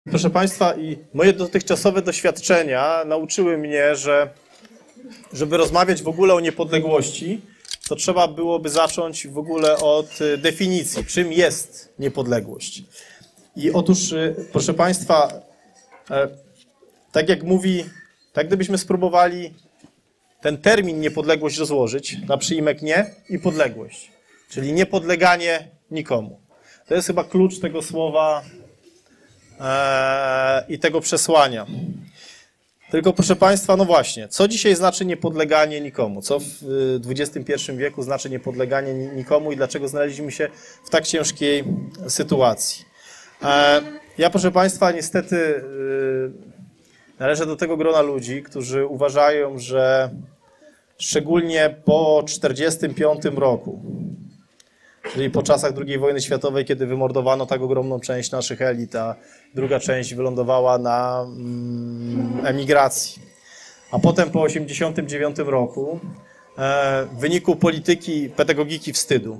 Proszę Państwa, i moje dotychczasowe doświadczenia nauczyły mnie, że żeby rozmawiać w ogóle o niepodległości, to trzeba byłoby zacząć w ogóle od definicji, czym jest niepodległość. I otóż, proszę Państwa, tak gdybyśmy spróbowali ten termin niepodległość rozłożyć na przyimek nie i podległość, czyli niepodleganie nikomu. To jest chyba klucz tego słowa i tego przesłania. Tylko proszę Państwa, no właśnie, co dzisiaj znaczy niepodleganie nikomu? Co w XXI wieku znaczy niepodleganie nikomu i dlaczego znaleźliśmy się w tak ciężkiej sytuacji? Ja, proszę Państwa, niestety należę do tego grona ludzi, którzy uważają, że szczególnie po 1945 roku, czyli po czasach II wojny światowej, kiedy wymordowano tak ogromną część naszych elit, a druga część wylądowała na emigracji. A potem po 1989 roku w wyniku polityki pedagogiki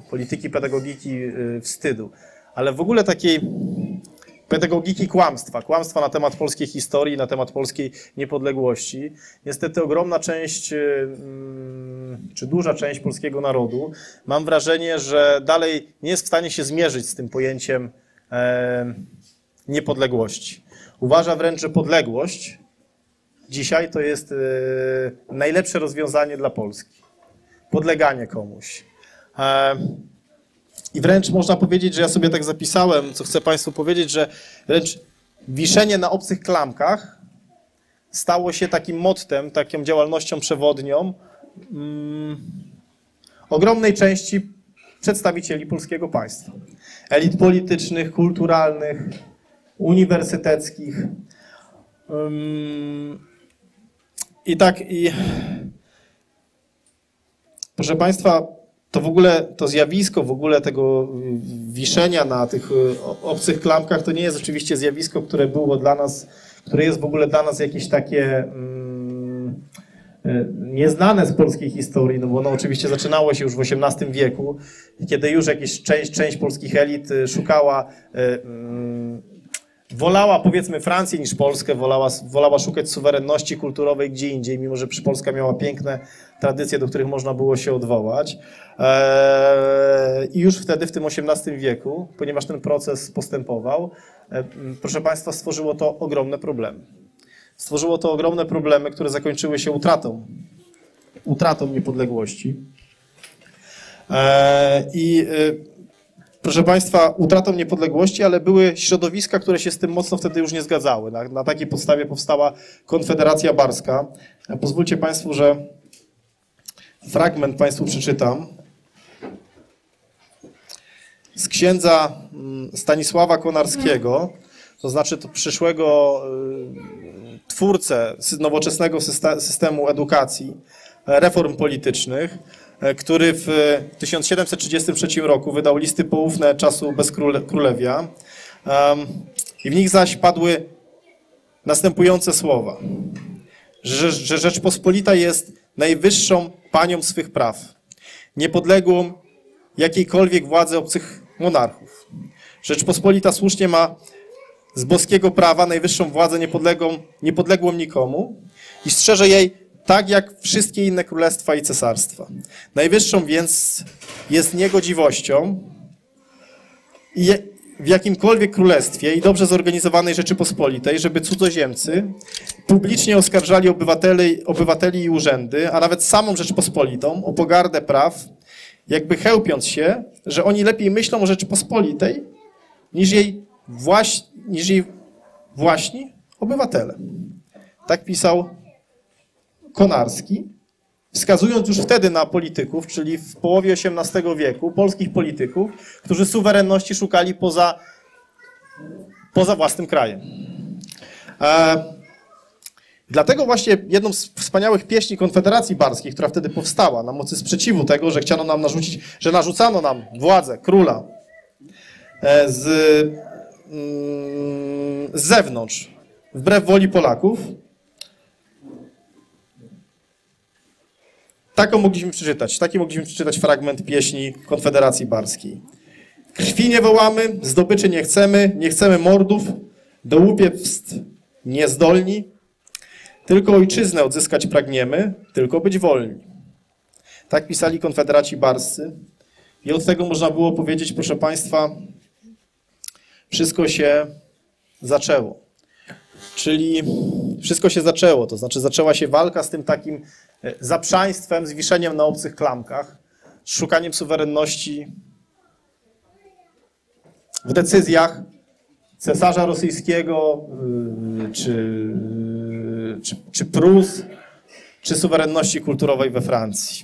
wstydu, ale w ogóle takiej pedagogiki kłamstwa na temat polskiej historii, na temat polskiej niepodległości. Niestety ogromna część, czy duża część polskiego narodu, mam wrażenie, że dalej nie jest w stanie się zmierzyć z tym pojęciem niepodległości. Uważa wręcz, że podległość dzisiaj to jest najlepsze rozwiązanie dla Polski. Podleganie komuś. I wręcz można powiedzieć, że ja sobie tak zapisałem, co chcę Państwu powiedzieć, że wręcz wiszenie na obcych klamkach stało się takim mottem, taką działalnością przewodnią ogromnej części przedstawicieli polskiego państwa. Elit politycznych, kulturalnych, uniwersyteckich. Proszę Państwa, to w ogóle to zjawisko w ogóle tego wiszenia na tych obcych klamkach to nie jest oczywiście zjawisko, które było dla nas, które jest w ogóle dla nas jakieś takie nieznane z polskiej historii, no bo ono oczywiście zaczynało się już w XVIII wieku, kiedy już jakaś część polskich elit szukała, wolała powiedzmy Francję niż Polskę, wolała szukać suwerenności kulturowej gdzie indziej, mimo że Polska miała piękne tradycje, do których można było się odwołać. I już wtedy, w tym XVIII wieku, ponieważ ten proces postępował, proszę Państwa, stworzyło to ogromne problemy. Stworzyło to ogromne problemy, które zakończyły się utratą niepodległości. Proszę Państwa, utratą niepodległości, ale były środowiska, które się z tym mocno wtedy już nie zgadzały. Na takiej podstawie powstała Konfederacja Barska. Pozwólcie Państwu, że fragment Państwu przeczytam z księdza Stanisława Konarskiego, to znaczy to przyszłego twórcę nowoczesnego systemu edukacji, reform politycznych, który w 1733 roku wydał listy poufne czasu bezkrólewia i w nich zaś padły następujące słowa, że Rzeczpospolita jest najwyższą panią swych praw, niepodległą jakiejkolwiek władzy obcych monarchów. Rzeczpospolita słusznie ma z boskiego prawa najwyższą władzę niepodległą nikomu i strzeże jej tak jak wszystkie inne królestwa i cesarstwa. Najwyższą więc jest niegodziwością w jakimkolwiek królestwie i dobrze zorganizowanej Rzeczypospolitej, żeby cudzoziemcy publicznie oskarżali obywateli i urzędy, a nawet samą Rzeczpospolitą o pogardę praw, jakby chełpiąc się, że oni lepiej myślą o Rzeczypospolitej niż jej właśnie obywatele. Tak pisał Konarski, wskazując już wtedy na polityków, czyli w połowie XVIII wieku, polskich polityków, którzy suwerenności szukali poza własnym krajem. Dlatego właśnie jedną z wspaniałych pieśni Konfederacji Barskiej, która wtedy powstała na mocy sprzeciwu tego, że chciano nam narzucić, że narzucano nam władzę króla z zewnątrz, wbrew woli Polaków, taki mogliśmy przeczytać fragment pieśni Konfederacji Barskiej. Krwi nie wołamy, zdobyczy nie chcemy mordów, do łupiewstw niezdolni, tylko ojczyznę odzyskać pragniemy, tylko być wolni. Tak pisali konfederaci barscy. I od tego można było powiedzieć, proszę Państwa, wszystko się zaczęło. Czyli wszystko się zaczęło, to znaczy zaczęła się walka z tym takim zaprzaństwem, z wiszeniem na obcych klamkach, z szukaniem suwerenności w decyzjach cesarza rosyjskiego, czy Prus, czy suwerenności kulturowej we Francji.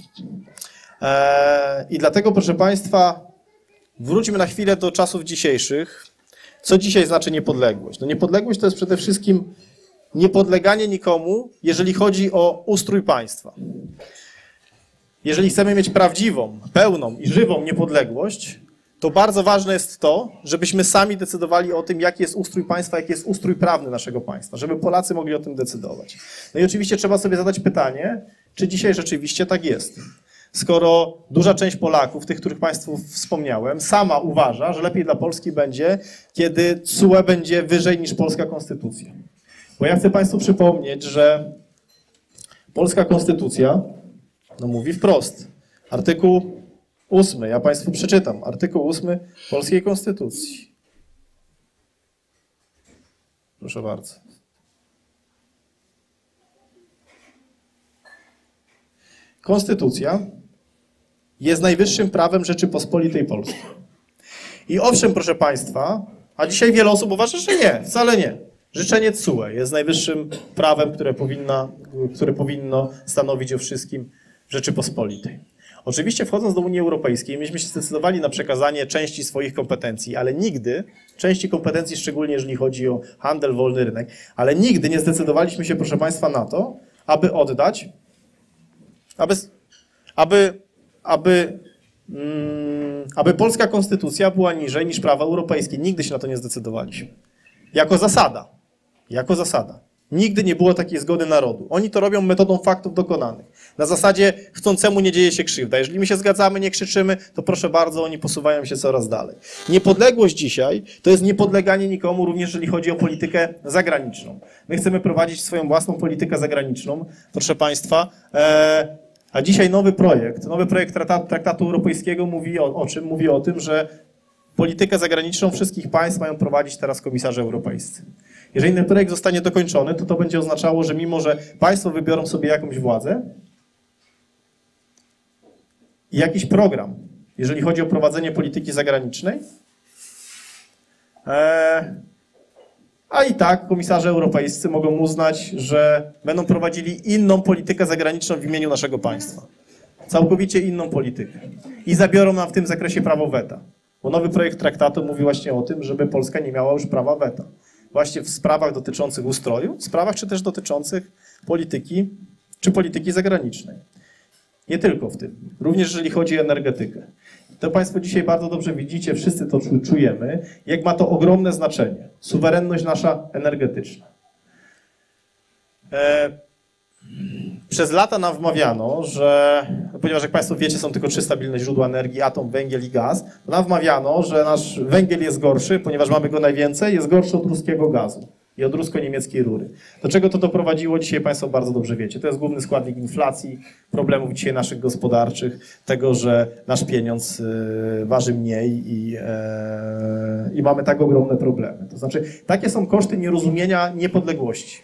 I dlatego, proszę Państwa, wróćmy na chwilę do czasów dzisiejszych. Co dzisiaj znaczy niepodległość? No niepodległość to jest przede wszystkim niepodleganie nikomu, jeżeli chodzi o ustrój państwa. Jeżeli chcemy mieć prawdziwą, pełną i żywą niepodległość, to bardzo ważne jest to, żebyśmy sami decydowali o tym, jaki jest ustrój państwa, jaki jest ustrój prawny naszego państwa, żeby Polacy mogli o tym decydować. No i oczywiście trzeba sobie zadać pytanie, czy dzisiaj rzeczywiście tak jest. Skoro duża część Polaków, tych, których Państwu wspomniałem, sama uważa, że lepiej dla Polski będzie, kiedy TSUE będzie wyżej niż polska konstytucja. Bo ja chcę Państwu przypomnieć, że polska konstytucja mówi wprost. Artykuł 8, ja Państwu przeczytam. Artykuł 8 polskiej konstytucji. Proszę bardzo. Konstytucja jest najwyższym prawem Rzeczypospolitej Polskiej. I owszem, proszę Państwa, a dzisiaj wiele osób uważa, że nie, wcale nie. Życzenie TSUE jest najwyższym prawem, które powinno stanowić o wszystkim w Rzeczypospolitej. Oczywiście wchodząc do Unii Europejskiej, myśmy się zdecydowali na przekazanie części swoich kompetencji, ale nigdy, części kompetencji szczególnie jeżeli chodzi o handel, wolny rynek, ale nigdy nie zdecydowaliśmy się, proszę Państwa, na to, aby oddać, aby polska konstytucja była niżej niż prawa europejskie. Nigdy się na to nie zdecydowaliśmy. Jako zasada. Jako zasada. Nigdy nie było takiej zgody narodu. Oni to robią metodą faktów dokonanych. Na zasadzie chcącemu nie dzieje się krzywda. Jeżeli my się zgadzamy, nie krzyczymy, to proszę bardzo, oni posuwają się coraz dalej. Niepodległość dzisiaj to jest niepodleganie nikomu, również jeżeli chodzi o politykę zagraniczną. My chcemy prowadzić swoją własną politykę zagraniczną, proszę Państwa. A dzisiaj nowy projekt traktatu europejskiego mówi o czym? Mówi o tym, że politykę zagraniczną wszystkich państw mają prowadzić teraz komisarze europejscy. Jeżeli ten projekt zostanie dokończony, to będzie oznaczało, że mimo, że państwo wybiorą sobie jakąś władzę i jakiś program, jeżeli chodzi o prowadzenie polityki zagranicznej, a i tak komisarze europejscy mogą uznać, że będą prowadzili inną politykę zagraniczną w imieniu naszego państwa. Całkowicie inną politykę. I zabiorą nam w tym zakresie prawo weta. Bo nowy projekt traktatu mówi właśnie o tym, żeby Polska nie miała już prawa weta. Właśnie w sprawach dotyczących ustroju, sprawach czy też dotyczących polityki czy polityki zagranicznej. Nie tylko w tym. Również jeżeli chodzi o energetykę. To Państwo dzisiaj bardzo dobrze widzicie, wszyscy to czujemy, jak ma to ogromne znaczenie. Suwerenność nasza energetyczna. Przez lata nam wmawiano, że, ponieważ jak Państwo wiecie, są tylko 3 stabilne źródła energii, atom, węgiel i gaz, to nam wmawiano, że nasz węgiel jest gorszy, ponieważ mamy go najwięcej, jest gorszy od ruskiego gazu i od rusko-niemieckiej rury. Do czego to doprowadziło? Dzisiaj Państwo bardzo dobrze wiecie. To jest główny składnik inflacji, problemów dzisiaj naszych gospodarczych, tego, że nasz pieniądz waży mniej i mamy tak ogromne problemy. To znaczy, takie są koszty nierozumienia niepodległości.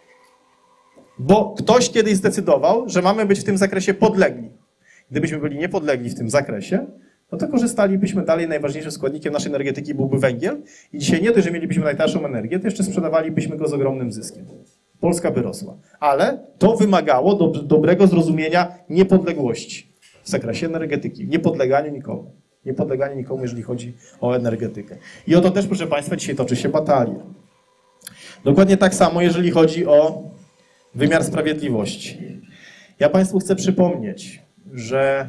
Bo ktoś kiedyś zdecydował, że mamy być w tym zakresie podlegli. Gdybyśmy byli niepodlegli w tym zakresie, no to korzystalibyśmy dalej, najważniejszym składnikiem naszej energetyki byłby węgiel i dzisiaj nie dość, że mielibyśmy najtańszą energię, to jeszcze sprzedawalibyśmy go z ogromnym zyskiem. Polska by rosła. Ale to wymagało dobrego zrozumienia niepodległości w zakresie energetyki, niepodleganiu nikomu. Niepodleganie nikomu, jeżeli chodzi o energetykę. I o to też, proszę Państwa, dzisiaj toczy się batalia. Dokładnie tak samo, jeżeli chodzi o wymiar sprawiedliwości. Ja Państwu chcę przypomnieć, że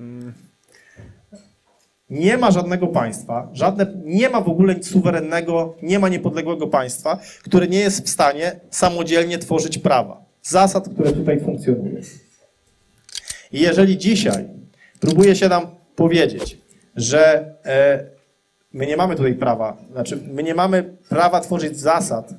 nie ma żadnego państwa, nie ma w ogóle nic suwerennego, nie ma niepodległego państwa, które nie jest w stanie samodzielnie tworzyć prawa, zasad, które tutaj funkcjonują. I jeżeli dzisiaj próbuje się nam powiedzieć, że my nie mamy tutaj prawa, znaczy my nie mamy prawa tworzyć zasad,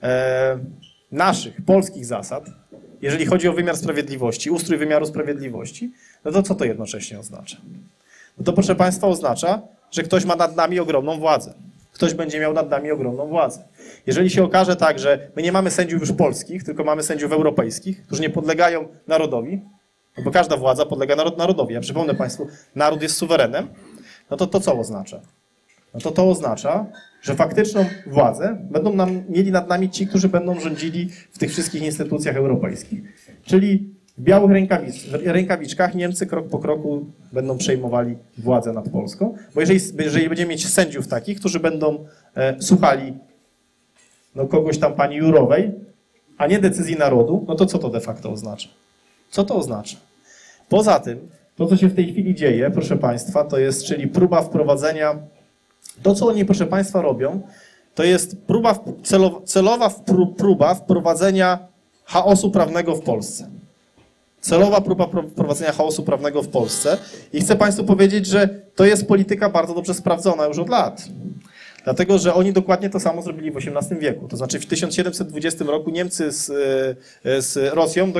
naszych, polskich zasad, jeżeli chodzi o wymiar sprawiedliwości, ustrój wymiaru sprawiedliwości, no to co to jednocześnie oznacza? No to proszę Państwa oznacza, że ktoś ma nad nami ogromną władzę. Ktoś będzie miał nad nami ogromną władzę. Jeżeli się okaże tak, że my nie mamy sędziów już polskich, tylko mamy sędziów europejskich, którzy nie podlegają narodowi, no bo każda władza podlega narodowi. Ja przypomnę Państwu, naród jest suwerenem, no to co oznacza? No to oznacza, że faktyczną władzę będą mieli nad nami ci, którzy będą rządzili w tych wszystkich instytucjach europejskich. Czyli w białych rękawiczkach Niemcy krok po kroku będą przejmowali władzę nad Polską, bo jeżeli będziemy mieć sędziów takich, którzy będą słuchali kogoś tam pani Jurowej, a nie decyzji narodu, no to co to de facto oznacza? Co to oznacza? Poza tym, to co się w tej chwili dzieje, proszę Państwa, to jest, czyli próba wprowadzenia, to co oni, proszę Państwa, robią, to jest celowa próba wprowadzenia chaosu prawnego w Polsce. Celowa próba wprowadzenia chaosu prawnego w Polsce i chcę Państwu powiedzieć, że to jest polityka bardzo dobrze sprawdzona już od lat. Dlatego, że oni dokładnie to samo zrobili w XVIII wieku. To znaczy w 1720 roku Niemcy z Rosją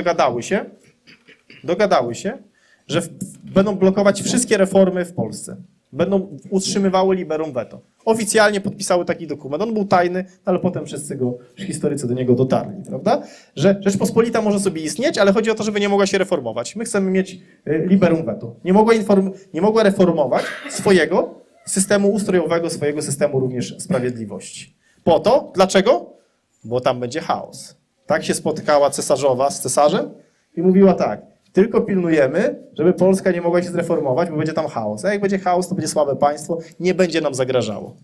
dogadali się, że będą blokować wszystkie reformy w Polsce. Będą utrzymywały liberum veto. Oficjalnie podpisały taki dokument. On był tajny, ale potem wszyscy historycy do niego dotarli, prawda? Że Rzeczpospolita może sobie istnieć, ale chodzi o to, żeby nie mogła się reformować. My chcemy mieć liberum veto. Nie mogła reformować swojego systemu ustrojowego, swojego systemu również sprawiedliwości. Po to, dlaczego? Bo tam będzie chaos. Tak się spotykała cesarzowa z cesarzem i mówiła tak, tylko pilnujemy, żeby Polska nie mogła się zreformować, bo będzie tam chaos. A jak będzie chaos, to będzie słabe państwo, nie będzie nam zagrażało.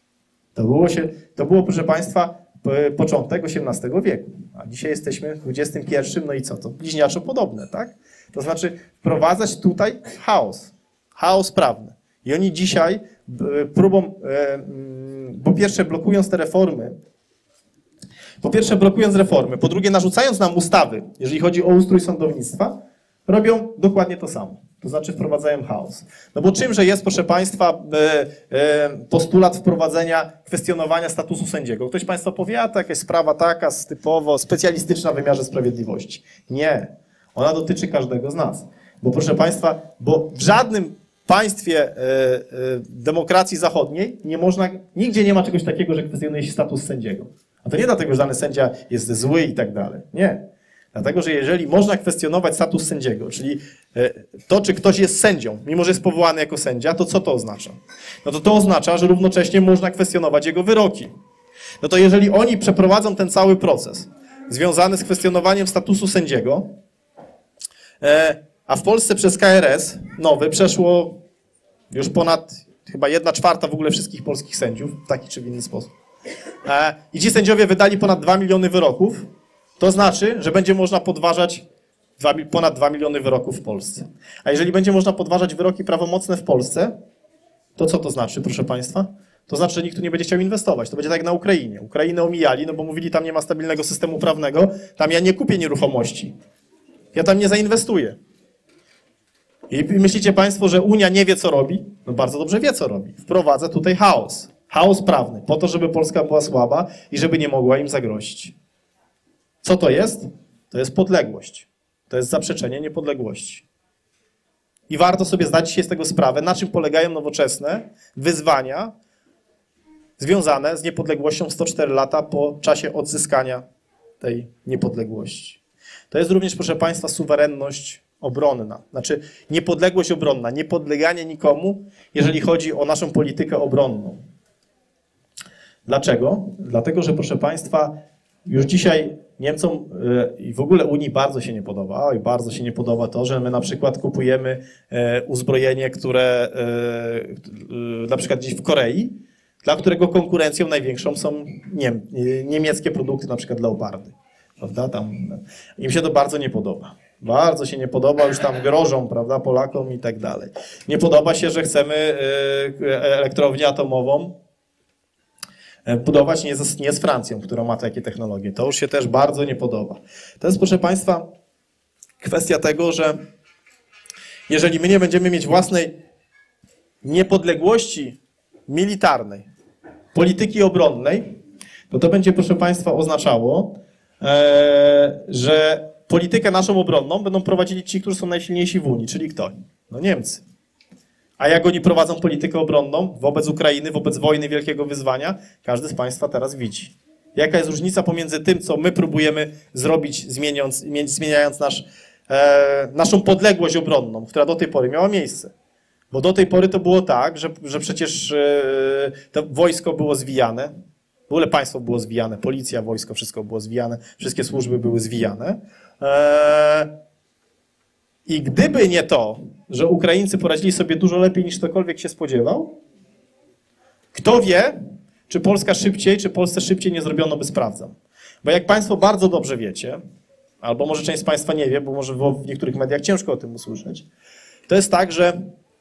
To było, proszę Państwa, początek XVIII wieku. A dzisiaj jesteśmy w XXI, no i co? To bliźniaczo podobne, tak? To znaczy wprowadzać tutaj chaos prawny. I oni dzisiaj próbą, po pierwsze blokując te reformy, po drugie narzucając nam ustawy, jeżeli chodzi o ustrój sądownictwa, robią dokładnie to samo. To znaczy wprowadzają chaos. No bo czymże jest, proszę Państwa, postulat wprowadzenia, kwestionowania statusu sędziego? Ktoś Państwa powie, a to jakaś sprawa taka typowo specjalistyczna w wymiarze sprawiedliwości. Nie. Ona dotyczy każdego z nas. Bo proszę Państwa, bo w żadnym państwie demokracji zachodniej nigdzie nie ma czegoś takiego, że kwestionuje się status sędziego. A to nie dlatego, że dany sędzia jest zły i tak dalej. Nie. Dlatego, że jeżeli można kwestionować status sędziego, czyli to, czy ktoś jest sędzią, mimo że jest powołany jako sędzia, to co to oznacza? No to oznacza, że równocześnie można kwestionować jego wyroki. No to jeżeli oni przeprowadzą ten cały proces związany z kwestionowaniem statusu sędziego, a w Polsce przez KRS nowy przeszło już ponad chyba 1/4 w ogóle wszystkich polskich sędziów, w taki czy w inny sposób. I ci sędziowie wydali ponad 2 miliony wyroków, to znaczy, że będzie można podważać ponad 2 miliony wyroków w Polsce. A jeżeli będzie można podważać wyroki prawomocne w Polsce, to co to znaczy, proszę Państwa? To znaczy, że nikt tu nie będzie chciał inwestować. To będzie tak jak na Ukrainie. Ukrainę omijali, no bo mówili, tam nie ma stabilnego systemu prawnego, tam ja nie kupię nieruchomości. Ja tam nie zainwestuję. I myślicie Państwo, że Unia nie wie, co robi? No bardzo dobrze wie, co robi. Wprowadza tutaj chaos. Chaos prawny, po to, żeby Polska była słaba i żeby nie mogła im zagrozić. Co to jest? To jest podległość. To jest zaprzeczenie niepodległości. I warto sobie zdać się z tego sprawę, na czym polegają nowoczesne wyzwania związane z niepodległością 104 lata po czasie odzyskania tej niepodległości. To jest również, proszę Państwa, suwerenność obronna. Znaczy niepodległość obronna, niepodleganie nikomu, jeżeli chodzi o naszą politykę obronną. Dlaczego? Dlatego, że proszę Państwa, już dzisiaj Niemcom i w ogóle Unii bardzo się nie podoba. I bardzo się nie podoba to, że my na przykład kupujemy uzbrojenie, które na przykład gdzieś w Korei, dla którego konkurencją największą są niemieckie produkty, na przykład Leopardy. Prawda? Im się to bardzo nie podoba. Bardzo się nie podoba, już tam grożą, prawda, Polakom i tak dalej. Nie podoba się, że chcemy elektrownię atomową budować nie z Francją, która ma takie technologie. To już się też bardzo nie podoba. To jest, proszę Państwa, kwestia tego, że jeżeli my nie będziemy mieć własnej niepodległości militarnej, polityki obronnej, to będzie, proszę Państwa, oznaczało, że politykę naszą obronną będą prowadzili ci, którzy są najsilniejsi w Unii, czyli kto? No Niemcy. A jak oni prowadzą politykę obronną wobec Ukrainy, wobec wojny, wielkiego wyzwania, każdy z Państwa teraz widzi. Jaka jest różnica pomiędzy tym, co my próbujemy zrobić, zmieniając naszą podległość obronną, która do tej pory miała miejsce. Bo do tej pory to było tak, że przecież to wojsko było zwijane, w ogóle państwo było zwijane, policja, wojsko, wszystko było zwijane, wszystkie służby były zwijane. I gdyby nie to, że Ukraińcy poradzili sobie dużo lepiej niż ktokolwiek się spodziewał, kto wie, czy Polska szybciej, czy Polsce szybciej nie zrobiono by sprawdzam. Bo jak Państwo bardzo dobrze wiecie, albo może część z Państwa nie wie, bo może w niektórych mediach ciężko o tym usłyszeć, to jest tak, że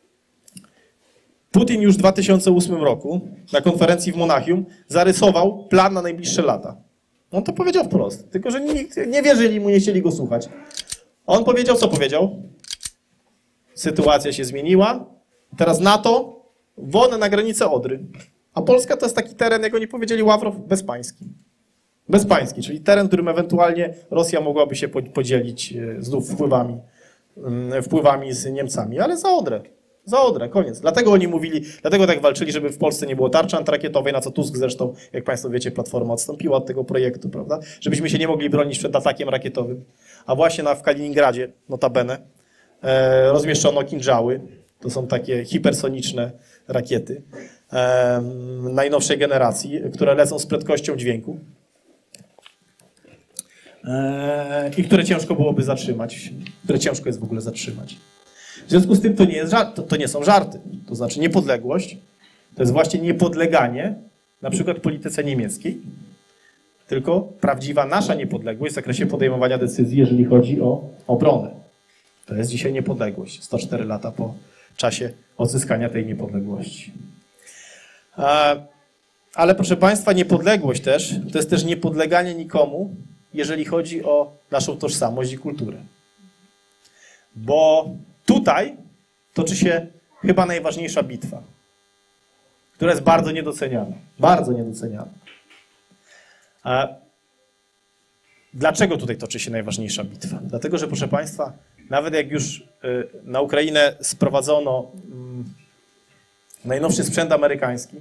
Putin już w 2008 roku na konferencji w Monachium zarysował plan na najbliższe lata. On to powiedział wprost, tylko że nikt nie wierzyli mu, nie chcieli go słuchać. On powiedział, co powiedział? Sytuacja się zmieniła, teraz NATO, won na granicę Odry. A Polska to jest taki teren, jak oni powiedzieli, Ławrow, bezpański. Bezpański, czyli teren, którym ewentualnie Rosja mogłaby się podzielić znów wpływami z Niemcami, ale za Odrę. Za Odrę, koniec. Dlatego oni mówili, dlatego tak walczyli, żeby w Polsce nie było tarczy antyrakietowej, na co Tusk zresztą, jak Państwo wiecie, Platforma odstąpiła od tego projektu, prawda? Żebyśmy się nie mogli bronić przed atakiem rakietowym. A właśnie w Kaliningradzie, notabene, rozmieszczono kinżały. To są takie hipersoniczne rakiety najnowszej generacji, które lecą z prędkością dźwięku i które ciężko byłoby zatrzymać, które ciężko jest w ogóle zatrzymać. W związku z tym to nie są żarty. To znaczy niepodległość to jest właśnie niepodleganie na przykład polityce niemieckiej, tylko prawdziwa nasza niepodległość w zakresie podejmowania decyzji, jeżeli chodzi o obronę. To jest dzisiaj niepodległość, 104 lata po czasie odzyskania tej niepodległości. Ale proszę Państwa, niepodległość też, to jest też niepodleganie nikomu, jeżeli chodzi o naszą tożsamość i kulturę. Bo tutaj toczy się chyba najważniejsza bitwa, która jest bardzo niedoceniana. Bardzo niedoceniana. Dlaczego tutaj toczy się najważniejsza bitwa? Dlatego, że proszę Państwa, nawet jak już na Ukrainę sprowadzono najnowszy sprzęt amerykański,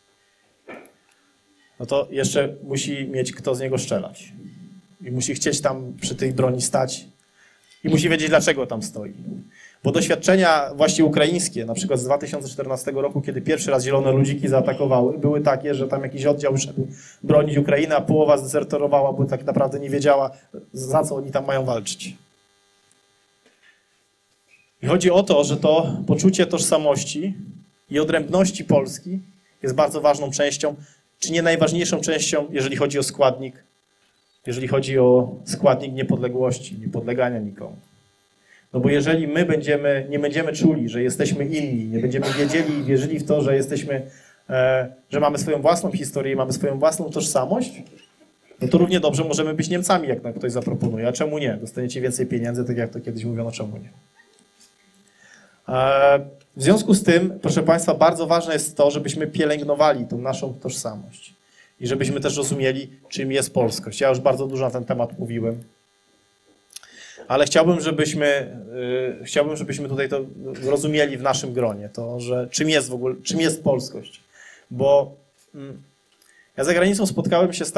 no to jeszcze musi mieć kto z niego strzelać. I musi chcieć tam przy tej broni stać i musi wiedzieć, dlaczego tam stoi. Bo doświadczenia właśnie ukraińskie, na przykład z 2014 roku, kiedy pierwszy raz zielone ludziki zaatakowały, były takie, że tam jakiś oddział szedł bronić Ukrainy, a połowa zdezerterowała, bo tak naprawdę nie wiedziała, za co oni tam mają walczyć. I chodzi o to, że to poczucie tożsamości i odrębności Polski jest bardzo ważną częścią, czy nie najważniejszą częścią, jeżeli chodzi o składnik niepodległości, niepodlegania nikomu. No bo jeżeli my nie będziemy czuli, że jesteśmy inni, nie będziemy wiedzieli i wierzyli w to, że że mamy swoją własną historię i mamy swoją własną tożsamość, no to równie dobrze możemy być Niemcami, jak nam ktoś zaproponuje. A czemu nie? Dostaniecie więcej pieniędzy, tak jak to kiedyś mówiono, czemu nie? W związku z tym, proszę Państwa, bardzo ważne jest to, żebyśmy pielęgnowali tą naszą tożsamość i żebyśmy też rozumieli, czym jest polskość. Ja już bardzo dużo na ten temat mówiłem, ale chciałbym, żebyśmy tutaj to rozumieli w naszym gronie, to, że czym jest polskość. Bo ja za granicą spotkałem się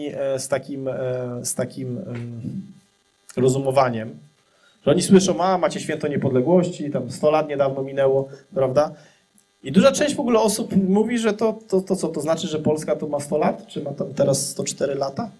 z takim rozumowaniem, że oni słyszą, macie święto niepodległości, tam 100 lat niedawno minęło, prawda? I duża część w ogóle osób mówi, że to co, to znaczy, że Polska to ma 100 lat, czy ma tam teraz 104 lata?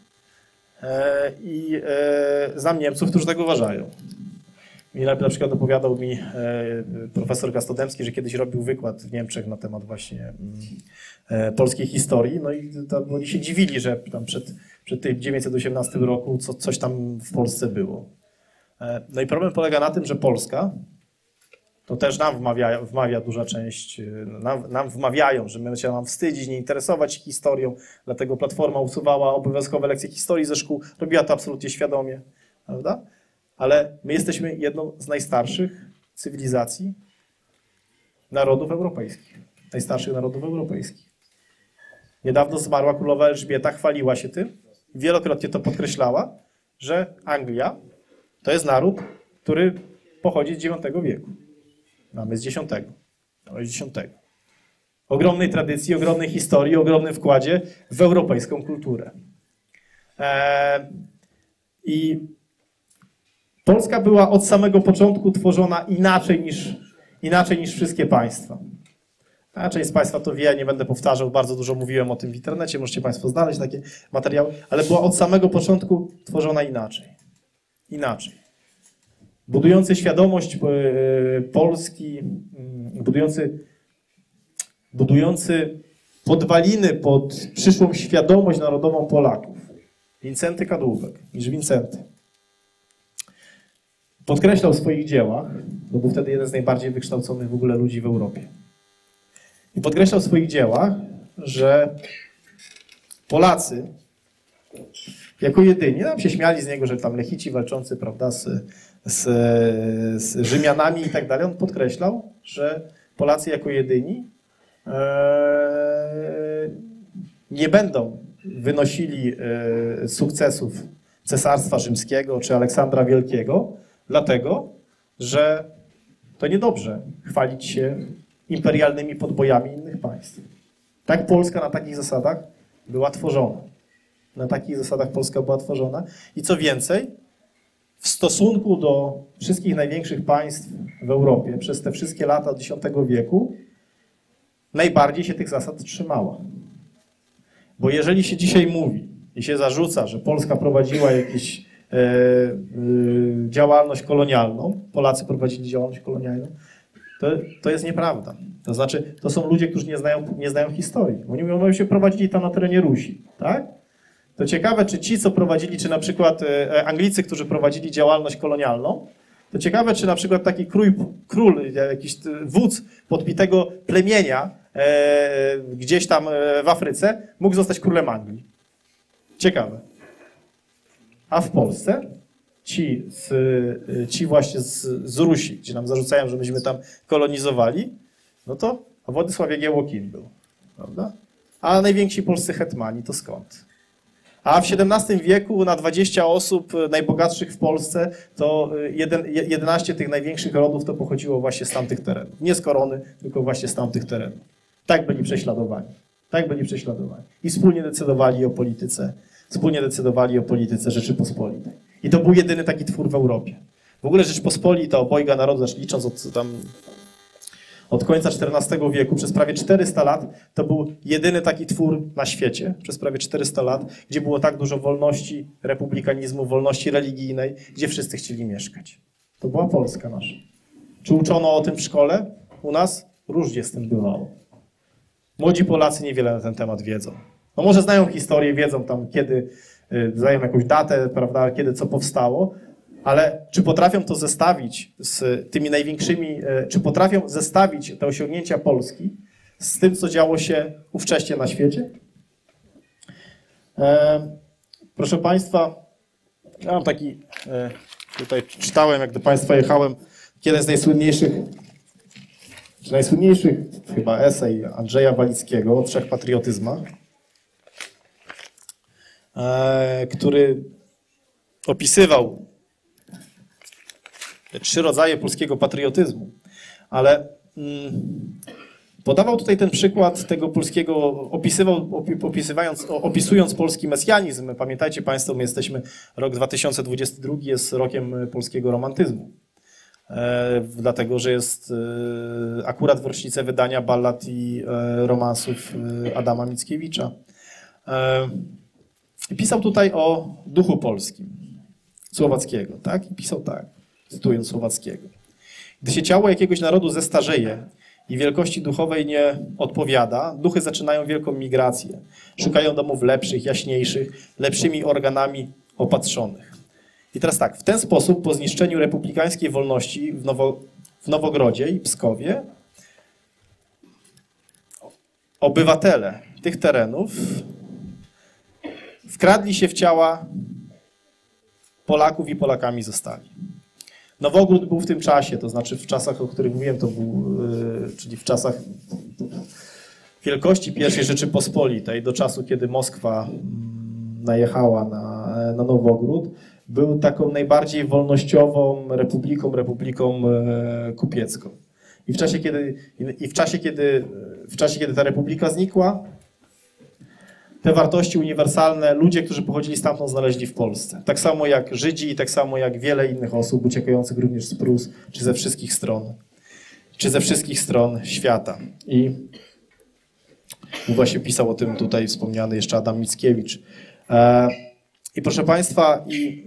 Znam Niemców, którzy tak uważają. Na przykład opowiadał mi profesor Gastodemski, że kiedyś robił wykład w Niemczech na temat właśnie polskiej historii, no i tam oni się dziwili, że tam przed tym 1918 roku coś tam w Polsce było. No i problem polega na tym, że Polska, to też nam wmawia duża część, nam wmawiają, że my się nam wstydzić, nie interesować się historią, dlatego Platforma usuwała obowiązkowe lekcje historii ze szkół, robiła to absolutnie świadomie, prawda? Ale my jesteśmy jedną z najstarszych cywilizacji narodów europejskich. najstarszych narodów europejskich. Niedawno zmarła królowa Elżbieta, chwaliła się tym, wielokrotnie to podkreślała, że Anglia to jest naród, który pochodzi z IX wieku. Mamy z X. Mamy z X. Ogromnej tradycji, ogromnej historii, ogromnym wkładzie w europejską kulturę. I Polska była od samego początku tworzona inaczej niż wszystkie państwa. Część z Państwa to wie, nie będę powtarzał, bardzo dużo mówiłem o tym w internecie, możecie Państwo znaleźć takie materiały, ale była od samego początku tworzona inaczej. Inaczej. Budujący świadomość Polski, budujący podwaliny pod przyszłą świadomość narodową Polaków. Wincenty Kadłubek, niż Wincenty. Podkreślał w swoich dziełach, bo był wtedy jeden z najbardziej wykształconych w ogóle ludzi w Europie. I podkreślał w swoich dziełach, że Polacy jako jedyni, tam się śmiali z niego, że tam Lechici walczący, prawda, z Rzymianami i tak dalej, on podkreślał, że Polacy jako jedyni nie będą wynosili sukcesów Cesarstwa Rzymskiego czy Aleksandra Wielkiego, dlatego, że to niedobrze chwalić się imperialnymi podbojami innych państw. Tak Polska na takich zasadach była tworzona. Na takich zasadach Polska była tworzona. I co więcej, w stosunku do wszystkich największych państw w Europie przez te wszystkie lata X wieku najbardziej się tych zasad trzymała. Bo jeżeli się dzisiaj mówi i się zarzuca, że Polska prowadziła jakąś działalność kolonialną, Polacy prowadzili działalność kolonialną, to jest nieprawda. To znaczy, to są ludzie, którzy nie znają historii. Oni mówią, że się prowadzili tam na terenie Rusi, tak? To ciekawe, czy ci, co prowadzili, czy na przykład Anglicy, którzy prowadzili działalność kolonialną, to ciekawe, czy na przykład taki król, jakiś wódz podbitego plemienia gdzieś tam w Afryce mógł zostać królem Anglii. Ciekawe. A w Polsce ci właśnie z Rusi, gdzie nam zarzucają, że myśmy tam kolonizowali, no to Władysław Jagiełło kim był, prawda? A najwięksi polscy hetmani to skąd? A w XVII wieku na 20 osób najbogatszych w Polsce to 11 tych największych rodów to pochodziło właśnie z tamtych terenów. Nie z korony, tylko właśnie z tamtych terenów. Tak byli prześladowani. Tak byli prześladowani. I wspólnie decydowali o polityce. Wspólnie decydowali o polityce Rzeczypospolitej. I to był jedyny taki twór w Europie. W ogóle Rzeczpospolita, obojga narodu, licząc od końca XIV wieku, przez prawie 400 lat, to był jedyny taki twór na świecie, przez prawie 400 lat, gdzie było tak dużo wolności, republikanizmu, wolności religijnej, gdzie wszyscy chcieli mieszkać. To była Polska nasza. Czy uczono o tym w szkole? U nas różnie z tym bywało. Młodzi Polacy niewiele na ten temat wiedzą. No może znają historię, wiedzą tam kiedy, znają jakąś datę, prawda, kiedy co powstało, ale czy potrafią to zestawić z tymi największymi, czy potrafią zestawić te osiągnięcia Polski z tym, co działo się ówcześnie na świecie? Proszę Państwa, ja mam taki, tutaj czytałem, jak do Państwa jechałem, jeden z najsłynniejszych chyba esej Andrzeja Walickiego o trzech patriotyzmach, który opisywał te trzy rodzaje polskiego patriotyzmu, ale podawał tutaj ten przykład tego polskiego, opisując polski mesjanizm. Pamiętajcie Państwo, my jesteśmy, rok 2022 jest rokiem polskiego romantyzmu, dlatego że jest akurat w rocznicę wydania ballad i romansów Adama Mickiewicza. Pisał tutaj o duchu polskim, Słowackiego, tak? I pisał tak, cytując Słowackiego. Gdy się ciało jakiegoś narodu zestarzeje i wielkości duchowej nie odpowiada, duchy zaczynają wielką migrację. Szukają domów lepszych, jaśniejszych, lepszymi organami opatrzonych. I teraz tak, w ten sposób po zniszczeniu republikańskiej wolności w Nowogrodzie i Pskowie obywatele tych terenów wkradli się w ciała Polaków i Polakami zostali. Nowogród był w tym czasie, to znaczy w czasach, o których mówiłem, to był, czyli w czasach wielkości I Rzeczypospolitej do czasu, kiedy Moskwa najechała na Nowogród, był taką najbardziej wolnościową republiką kupiecką. I w czasie, kiedy ta republika znikła, te wartości uniwersalne ludzie, którzy pochodzili stamtąd, znaleźli w Polsce. Tak samo jak Żydzi i tak samo jak wiele innych osób uciekających również z Prus, czy ze wszystkich stron świata. I właśnie pisał o tym tutaj wspomniany jeszcze Adam Mickiewicz. I proszę Państwa,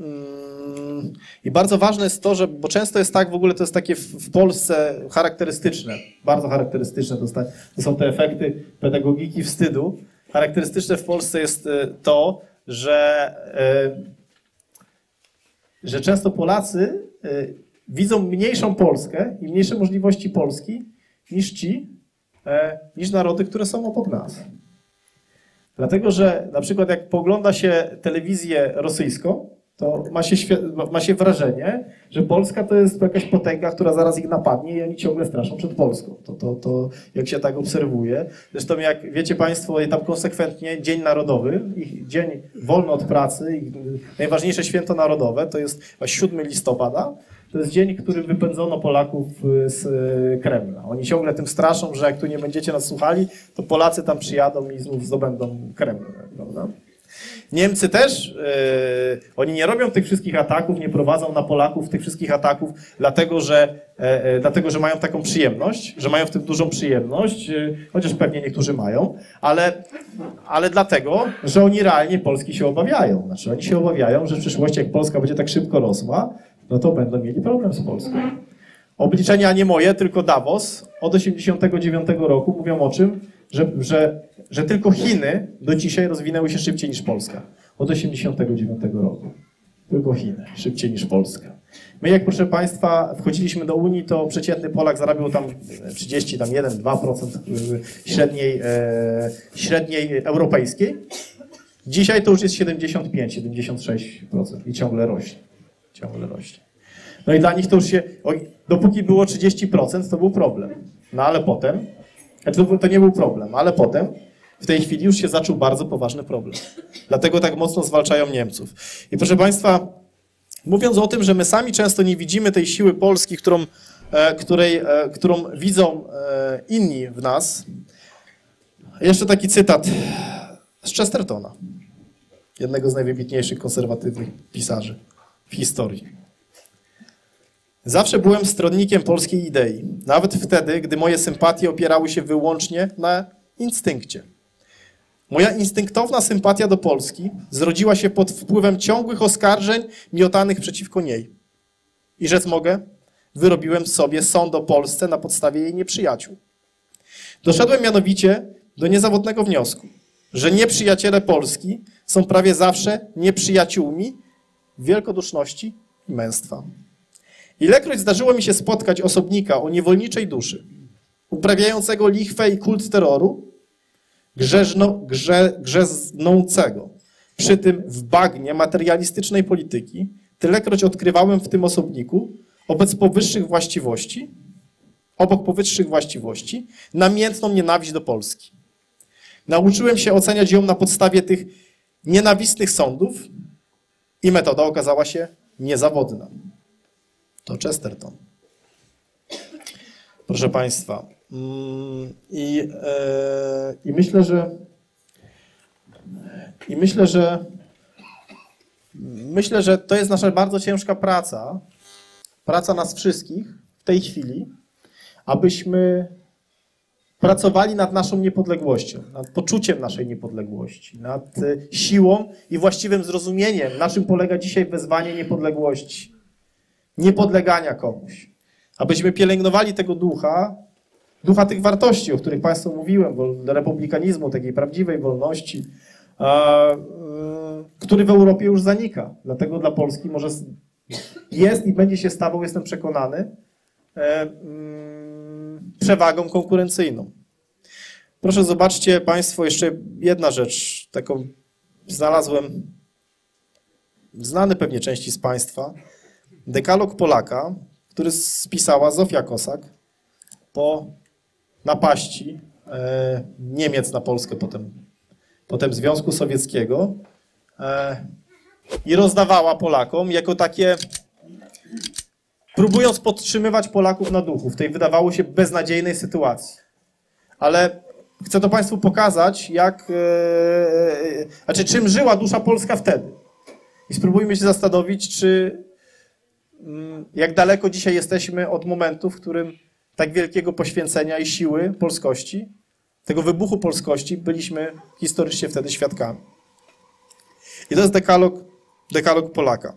i bardzo ważne jest to, że, bo często jest tak, w ogóle to jest takie w Polsce charakterystyczne, bardzo charakterystyczne, to są te efekty pedagogiki wstydu. Charakterystyczne w Polsce jest to, że często Polacy widzą mniejszą Polskę i mniejsze możliwości Polski niż narody, które są obok nas. Dlatego, że na przykład jak pogląda się telewizję rosyjską, to ma się wrażenie, że Polska to jest jakaś potęga, która zaraz ich napadnie i oni ciągle straszą przed Polską. To jak się tak obserwuje. Zresztą jak wiecie Państwo, tam konsekwentnie Dzień Narodowy, ich dzień wolny od pracy, ich najważniejsze święto narodowe, to jest 7 listopada. To jest dzień, który wypędzono Polaków z Kremla. Oni ciągle tym straszą, że jak tu nie będziecie nas słuchali, to Polacy tam przyjadą i znów zdobędą Kreml. Prawda? Niemcy też, oni nie robią tych wszystkich ataków, nie prowadzą na Polaków tych wszystkich ataków, dlatego że mają taką przyjemność, że mają w tym dużą przyjemność, chociaż pewnie niektórzy mają, ale dlatego, że oni realnie Polski się obawiają. Znaczy oni się obawiają, że w przyszłości jak Polska będzie tak szybko rosła, no to będą mieli problem z Polską. Obliczenia nie moje, tylko Davos od 1989 roku mówią o czym, że tylko Chiny do dzisiaj rozwinęły się szybciej niż Polska. Od 1989 roku. Tylko Chiny szybciej niż Polska. My jak, proszę Państwa, wchodziliśmy do Unii, to przeciętny Polak zarabiał tam 1-2% średniej europejskiej. Dzisiaj to już jest 75-76% i ciągle rośnie. No i dla nich to już dopóki było 30%, to był problem. No ale potem, to nie był problem, ale potem w tej chwili już się zaczął bardzo poważny problem. Dlatego tak mocno zwalczają Niemców. I proszę Państwa, mówiąc o tym, że my sami często nie widzimy tej siły Polski, którą widzą inni w nas, jeszcze taki cytat z Chestertona, jednego z najwybitniejszych konserwatywnych pisarzy w historii. Zawsze byłem stronnikiem polskiej idei, nawet wtedy, gdy moje sympatie opierały się wyłącznie na instynkcie. Moja instynktowna sympatia do Polski zrodziła się pod wpływem ciągłych oskarżeń miotanych przeciwko niej. I rzec mogę, wyrobiłem sobie sąd o Polsce na podstawie jej nieprzyjaciół. Doszedłem mianowicie do niezawodnego wniosku, że nieprzyjaciele Polski są prawie zawsze nieprzyjaciółmi wielkoduszności i męstwa. Ilekroć zdarzyło mi się spotkać osobnika o niewolniczej duszy, uprawiającego lichwę i kult terroru, grzeznącego przy tym w bagnie materialistycznej polityki, tylekroć odkrywałem w tym osobniku obok powyższych właściwości namiętną nienawiść do Polski. Nauczyłem się oceniać ją na podstawie tych nienawistnych sądów i metoda okazała się niezawodna. To Chesterton. Proszę Państwa, myślę, że to jest nasza bardzo ciężka praca nas wszystkich w tej chwili, abyśmy pracowali nad naszą niepodległością, nad poczuciem naszej niepodległości, nad siłą i właściwym zrozumieniem, na czym polega dzisiaj wezwanie niepodległości, niepodlegania komuś. Abyśmy pielęgnowali tego ducha tych wartości, o których Państwu mówiłem, republikanizmu, takiej prawdziwej wolności, który w Europie już zanika. Dlatego dla Polski może jest i będzie się stawał, jestem przekonany, przewagą konkurencyjną. Proszę zobaczcie Państwo, jeszcze jedna rzecz, taką znalazłem, znany pewnie części z Państwa, dekalog Polaka, który spisała Zofia Kosak po napaści Niemiec na Polskę, potem Związku Sowieckiego i rozdawała Polakom jako takie, próbując podtrzymywać Polaków na duchu w tej wydawało się beznadziejnej sytuacji. Ale chcę to Państwu pokazać, czym żyła dusza polska wtedy. I spróbujmy się zastanowić, jak daleko dzisiaj jesteśmy od momentu, w którym tak wielkiego poświęcenia i siły polskości, tego wybuchu polskości, byliśmy historycznie wtedy świadkami. I to jest dekalog Polaka.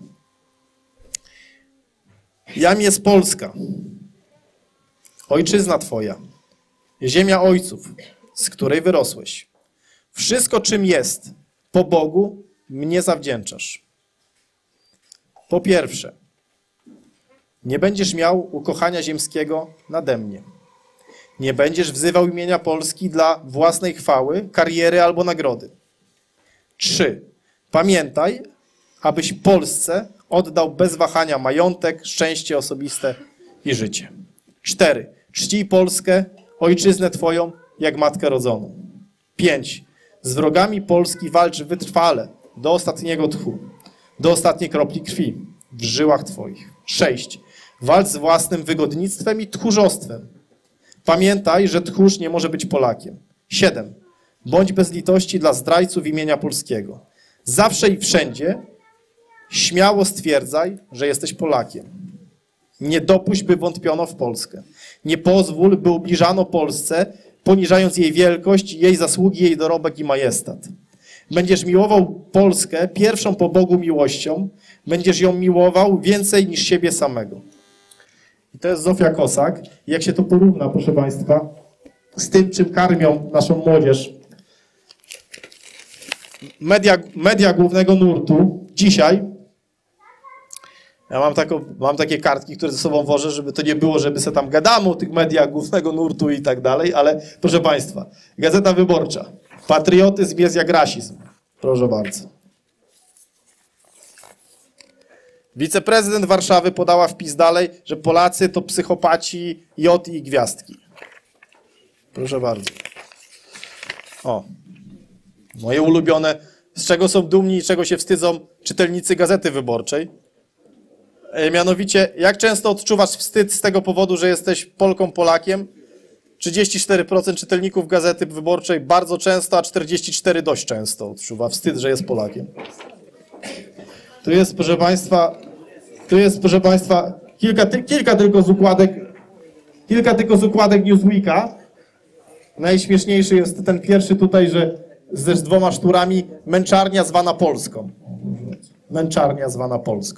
Jam jest Polska, ojczyzna Twoja, ziemia ojców, z której wyrosłeś. Wszystko, czym jest, po Bogu mnie zawdzięczasz. Po pierwsze, nie będziesz miał ukochania ziemskiego nade mnie. Nie będziesz wzywał imienia Polski dla własnej chwały, kariery albo nagrody. 3. Pamiętaj, abyś Polsce oddał bez wahania majątek, szczęście osobiste i życie. 4. Czcij Polskę, ojczyznę Twoją, jak matkę rodzoną. 5. Z wrogami Polski walcz wytrwale, do ostatniego tchu, do ostatniej kropli krwi w żyłach Twoich. 6. Walcz z własnym wygodnictwem i tchórzostwem. Pamiętaj, że tchórz nie może być Polakiem. 7. Bądź bez litości dla zdrajców imienia polskiego. Zawsze i wszędzie śmiało stwierdzaj, że jesteś Polakiem. Nie dopuść, by wątpiono w Polskę. Nie pozwól, by ubliżano Polsce, poniżając jej wielkość, jej zasługi, jej dorobek i majestat. Będziesz miłował Polskę pierwszą po Bogu miłością, będziesz ją miłował więcej niż siebie samego. I to jest Zofia Kosak. I jak się to porówna, proszę Państwa, z tym, czym karmią naszą młodzież, media głównego nurtu dzisiaj, ja mam takie kartki, które ze sobą wożę, żeby to nie było, żeby se tam gadamy o tych mediach głównego nurtu i tak dalej, ale proszę Państwa, Gazeta Wyborcza. Patriotyzm jest jak rasizm. Proszę bardzo. Wiceprezydent Warszawy podała wpis dalej, że Polacy to psychopaci, J i gwiazdki. Proszę bardzo. O. Moje ulubione, z czego są dumni i czego się wstydzą czytelnicy Gazety Wyborczej. Mianowicie, jak często odczuwasz wstyd z tego powodu, że jesteś Polką, Polakiem? 34% czytelników Gazety Wyborczej bardzo często, a 44% dość często odczuwa wstyd, że jest Polakiem. Tu jest, proszę Państwa, kilka tylko z układek Newsweeka. Najśmieszniejszy jest ten pierwszy tutaj, że z 2 szturami męczarnia zwana Polską. Męczarnia zwana Polską.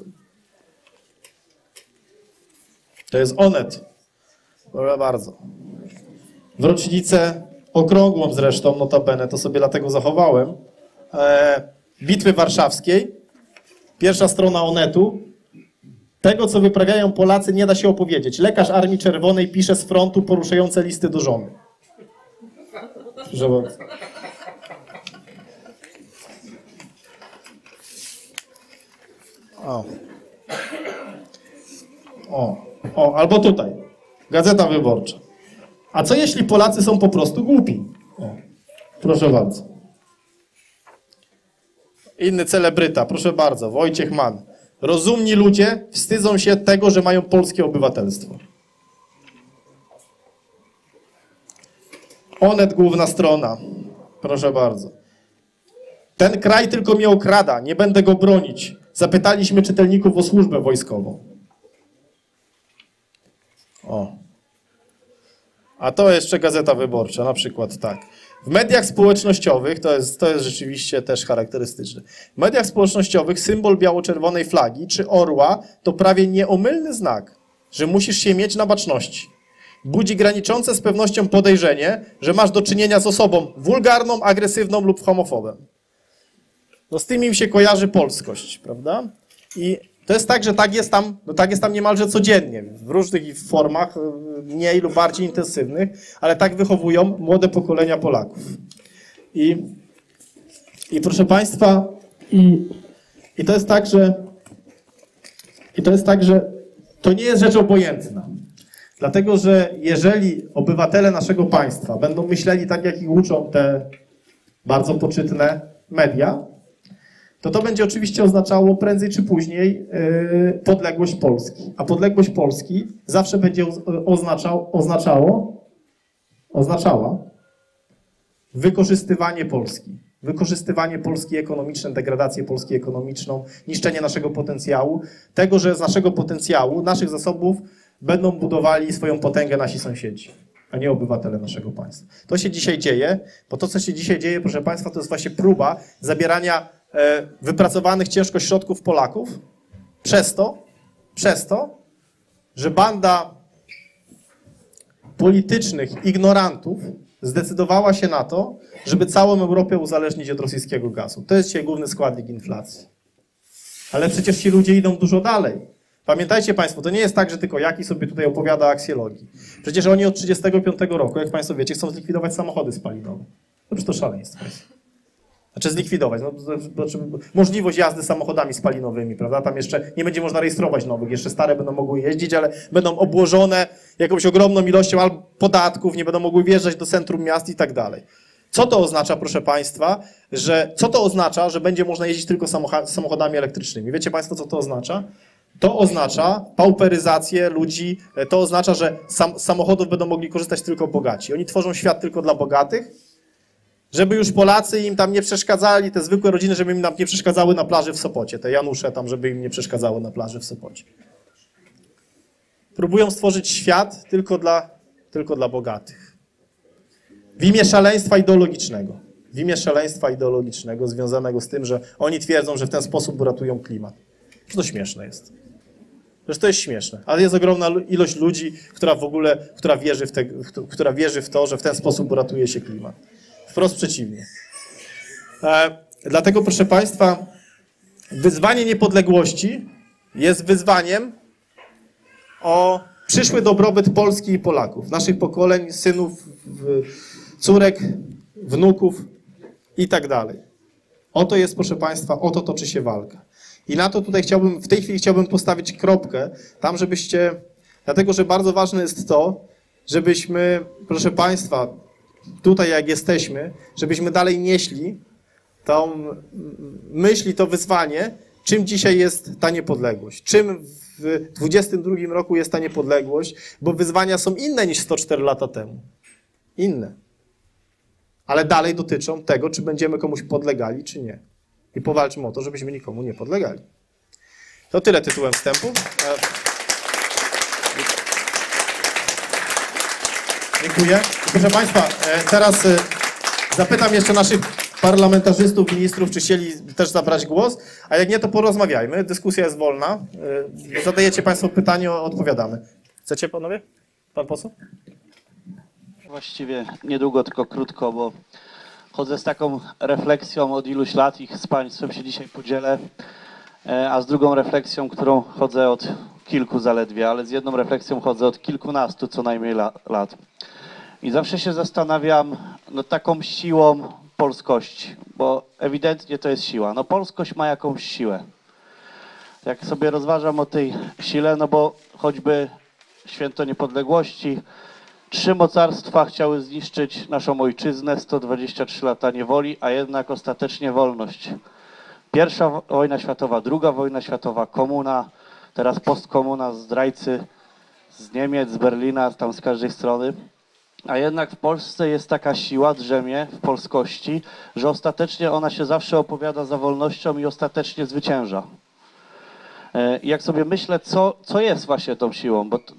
To jest Onet. Proszę bardzo. W rocznicę okrągłą zresztą, notabene, to sobie dlatego zachowałem, Bitwy Warszawskiej, pierwsza strona Onetu. Tego, co wyprawiają Polacy, nie da się opowiedzieć. Lekarz Armii Czerwonej pisze z frontu poruszające listy do żony. Proszę bardzo. Albo tutaj. Gazeta Wyborcza. A co jeśli Polacy są po prostu głupi? Proszę bardzo. Inny celebryta, proszę bardzo, Wojciech Mann. Rozumni ludzie wstydzą się tego, że mają polskie obywatelstwo. Onet, główna strona. Proszę bardzo. Ten kraj tylko mnie okrada, nie będę go bronić. Zapytaliśmy czytelników o służbę wojskową. A to jeszcze Gazeta Wyborcza, na przykład tak. W mediach społecznościowych, to jest rzeczywiście też charakterystyczne, w mediach społecznościowych symbol biało-czerwonej flagi czy orła to prawie nieomylny znak, że musisz się mieć na baczności. Budzi graniczące z pewnością podejrzenie, że masz do czynienia z osobą wulgarną, agresywną lub homofobem. No z tym im się kojarzy polskość, prawda? I to jest tak, że tak jest tam niemalże codziennie, w różnych formach, mniej lub bardziej intensywnych, ale tak wychowują młode pokolenia Polaków. I proszę Państwa, i to jest tak, że to nie jest rzecz obojętna. Dlatego, że jeżeli obywatele naszego państwa będą myśleli tak, jak ich uczą te bardzo poczytne media, to będzie oczywiście oznaczało prędzej czy później podległość Polski. A podległość Polski zawsze będzie oznaczała wykorzystywanie Polski. Wykorzystywanie Polski ekonomiczne, degradację Polski ekonomiczną, niszczenie naszego potencjału, tego, że z naszego potencjału, naszych zasobów będą budowali swoją potęgę nasi sąsiedzi, a nie obywatele naszego państwa. To się dzisiaj dzieje, bo to, co się dzisiaj dzieje, proszę państwa, to jest właśnie próba zabierania wypracowanych ciężko środków Polaków przez to, że banda politycznych ignorantów zdecydowała się na to, żeby całą Europę uzależnić od rosyjskiego gazu. To jest dzisiaj główny składnik inflacji. Ale przecież ci ludzie idą dużo dalej. Pamiętajcie państwo, to nie jest tak, że tylko Jaki sobie tutaj opowiada aksjologii. Przecież oni od 1935 roku, jak państwo wiecie, chcą zlikwidować samochody spalinowe. To przecież to szaleństwo jest. Znaczy zlikwidować, możliwość jazdy samochodami spalinowymi, prawda? Tam jeszcze nie będzie można rejestrować nowych, jeszcze stare będą mogły jeździć, ale będą obłożone jakąś ogromną ilością albo podatków, nie będą mogły wjeżdżać do centrum miast i tak dalej. Co to oznacza, proszę państwa, że będzie można jeździć tylko samochodami elektrycznymi? Wiecie państwo, co to oznacza? To oznacza pauperyzację ludzi, to oznacza, że samochodów będą mogli korzystać tylko bogaci. Oni tworzą świat tylko dla bogatych, żeby już Polacy im tam nie przeszkadzali, te zwykłe rodziny, żeby im tam nie przeszkadzały na plaży w Sopocie, te Janusze tam, żeby im nie przeszkadzały na plaży w Sopocie. Próbują stworzyć świat tylko dla bogatych. W imię szaleństwa ideologicznego. W imię szaleństwa ideologicznego związanego z tym, że oni twierdzą, że w ten sposób uratują klimat. To śmieszne jest. Przecież to jest śmieszne. Ale jest ogromna ilość ludzi, która wierzy w to, że w ten sposób uratuje się klimat. Wprost przeciwnie. Dlatego, proszę państwa, wyzwanie niepodległości jest wyzwaniem o przyszły dobrobyt Polski i Polaków, naszych pokoleń, synów, córek, wnuków i tak dalej. Oto jest, proszę państwa, oto toczy się walka. I na to tutaj w tej chwili chciałbym postawić kropkę, tam dlatego, że bardzo ważne jest to, żebyśmy, proszę państwa, tutaj jak jesteśmy, żebyśmy dalej nieśli tą myśl i to wyzwanie, czym dzisiaj jest ta niepodległość, czym w 22 roku jest ta niepodległość, bo wyzwania są inne niż 104 lata temu. Inne. Ale dalej dotyczą tego, czy będziemy komuś podlegali, czy nie. I powalczmy o to, żebyśmy nikomu nie podlegali. To tyle tytułem wstępu. Dziękuję. Proszę państwa, teraz zapytam jeszcze naszych parlamentarzystów, ministrów, czy chcieli też zabrać głos, a jak nie, to porozmawiajmy. Dyskusja jest wolna. Zadajecie państwo pytanie, odpowiadamy. Chcecie, panowie? Pan poseł? Właściwie niedługo, tylko krótko, bo chodzę z taką refleksją od iluś lat i z państwem się dzisiaj podzielę, a z drugą refleksją, którą chodzę od kilku zaledwie, ale z jedną refleksją chodzę od kilkunastu co najmniej lat. I zawsze się zastanawiam taką siłą polskości, bo ewidentnie to jest siła. No polskość ma jakąś siłę. Jak sobie rozważam o tej sile, bo choćby Święto Niepodległości, 3 mocarstwa chciały zniszczyć naszą ojczyznę, 123 lata niewoli, a jednak ostatecznie wolność. Pierwsza wojna światowa, druga wojna światowa, komuna, teraz postkomuna, zdrajcy z Niemiec, z Berlina, tam z każdej strony. A jednak w Polsce jest taka siła, drzemie w polskości, że ostatecznie ona się zawsze opowiada za wolnością i ostatecznie zwycięża. Jak sobie myślę, co jest właśnie tą siłą, bo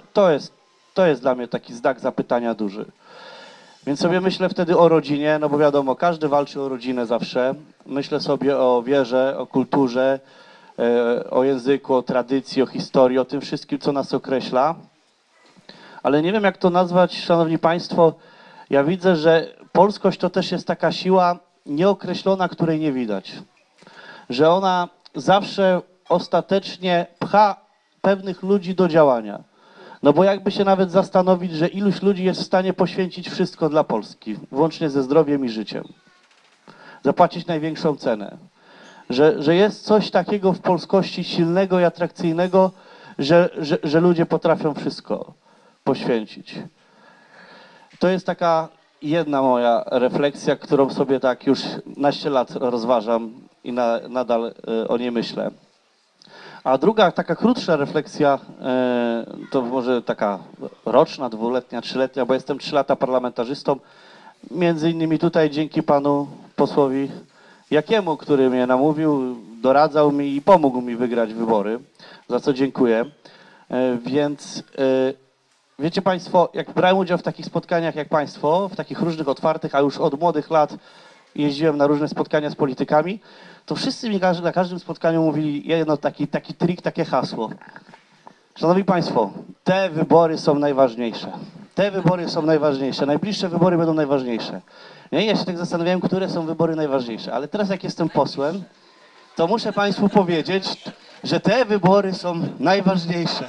to jest dla mnie taki znak zapytania duży. Więc sobie myślę wtedy o rodzinie, bo wiadomo, każdy walczy o rodzinę zawsze. Myślę sobie o wierze, o kulturze, o języku, o tradycji, o historii, o tym wszystkim, co nas określa. Ale nie wiem, jak to nazwać, szanowni państwo. Ja widzę, że polskość to też jest taka siła nieokreślona, której nie widać. Że ona zawsze ostatecznie pcha pewnych ludzi do działania. Bo jakby się nawet zastanowić, że iluś ludzi jest w stanie poświęcić wszystko dla Polski, włącznie ze zdrowiem i życiem. Zapłacić największą cenę. Że jest coś takiego w polskości silnego i atrakcyjnego, że ludzie potrafią wszystko. poświęcić. To jest taka jedna moja refleksja, którą sobie tak już naście lat rozważam i nadal o niej myślę. A druga, taka krótsza refleksja, to może taka roczna, dwuletnia, trzyletnia, bo jestem 3 lata parlamentarzystą, między innymi tutaj dzięki panu posłowi Jakiemu, który mnie namówił, doradzał mi i pomógł mi wygrać wybory, za co dziękuję. Więc wiecie państwo, jak brałem udział w takich spotkaniach jak państwo, w takich różnych otwartych, a już od młodych lat jeździłem na różne spotkania z politykami, to wszyscy mi na każdym spotkaniu mówili jedno taki trik, takie hasło. Szanowni państwo, te wybory są najważniejsze. Te wybory są najważniejsze. Najbliższe wybory będą najważniejsze. Ja się tak zastanawiałem, które są wybory najważniejsze. Ale teraz jak jestem posłem, to muszę państwu powiedzieć, że te wybory są najważniejsze.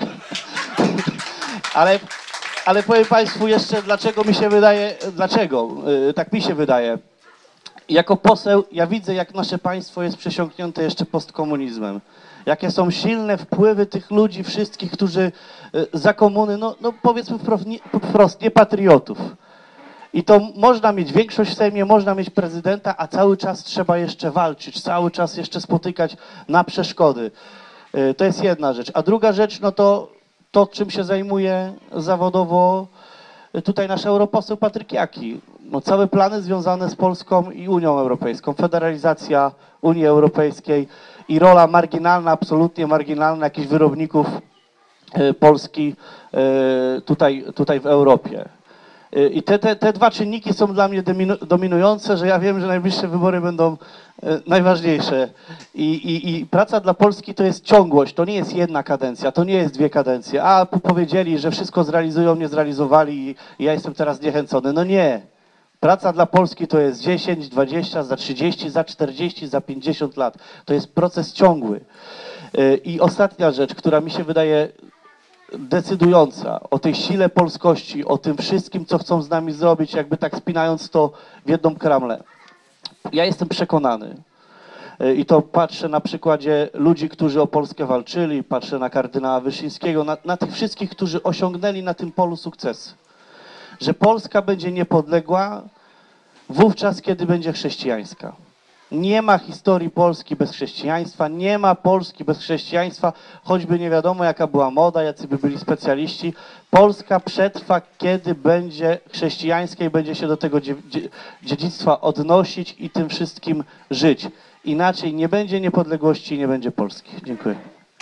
Ale powiem państwu jeszcze, dlaczego mi się wydaje, tak mi się wydaje. Jako poseł ja widzę, jak nasze państwo jest przesiąknięte jeszcze postkomunizmem. Jakie są silne wpływy tych ludzi wszystkich, którzy za komuny, no powiedzmy wprost, nie patriotów. I to można mieć większość w Sejmie, można mieć prezydenta, a cały czas trzeba jeszcze walczyć, cały czas jeszcze spotykać na przeszkody. To jest jedna rzecz. A druga rzecz, no to czym się zajmuje zawodowo tutaj nasz europoseł Patryk Jaki. No, całe plany związane z Polską i Unią Europejską, federalizacja Unii Europejskiej i rola marginalna, absolutnie marginalna jakichś wyrobników Polski tutaj w Europie. I te dwa czynniki są dla mnie dominujące, że ja wiem, że najbliższe wybory będą najważniejsze. I praca dla Polski to jest ciągłość, to nie jest jedna kadencja, to nie jest 2 kadencje. A powiedzieli, że wszystko zrealizują, nie zrealizowali i ja jestem teraz zniechęcony. No nie. Praca dla Polski to jest 10, 20, za 30, za 40, za 50 lat. To jest proces ciągły. I ostatnia rzecz, która mi się wydaje decydująca o tej sile polskości, o tym wszystkim, co chcą z nami zrobić, jakby tak spinając to w jedną kramlę. Ja jestem przekonany i to patrzę na przykładzie ludzi, którzy o Polskę walczyli, patrzę na kardynała Wyszyńskiego, na tych wszystkich, którzy osiągnęli na tym polu sukces, że Polska będzie niepodległa wówczas, kiedy będzie chrześcijańska. Nie ma historii Polski bez chrześcijaństwa, nie ma Polski bez chrześcijaństwa, choćby nie wiadomo jaka była moda, jacy by byli specjaliści. Polska przetrwa, kiedy będzie chrześcijańska i będzie się do tego dziedzictwa odnosić i tym wszystkim żyć. Inaczej nie będzie niepodległości i nie będzie Polski. Dziękuję.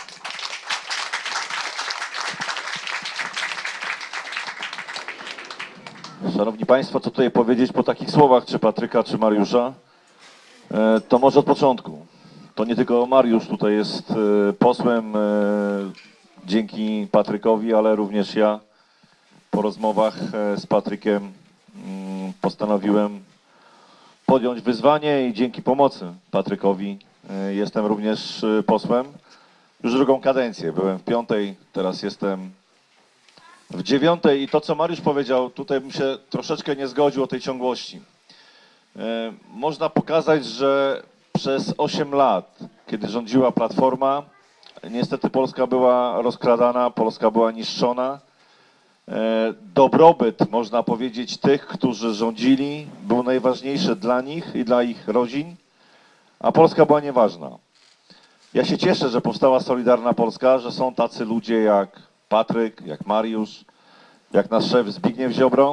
Szanowni Państwo, co tutaj powiedzieć po takich słowach, czy Patryka, czy Mariusza? To może od początku. To nie tylko Mariusz tutaj jest posłem dzięki Patrykowi, ale również ja po rozmowach z Patrykiem postanowiłem podjąć wyzwanie i dzięki pomocy Patrykowi jestem również posłem. Już 2. kadencję. Byłem w 5., teraz jestem w 9. I to, co Mariusz powiedział, tutaj bym się troszeczkę nie zgodził o tej ciągłości. Można pokazać, że przez 8 lat, kiedy rządziła Platforma, niestety Polska była rozkradana, Polska była niszczona. Dobrobyt, można powiedzieć, tych, którzy rządzili, był najważniejszy dla nich i dla ich rodzin, a Polska była nieważna. Ja się cieszę, że powstała Solidarna Polska, że są tacy ludzie jak Patryk, jak Mariusz, jak nasz szef Zbigniew Ziobro,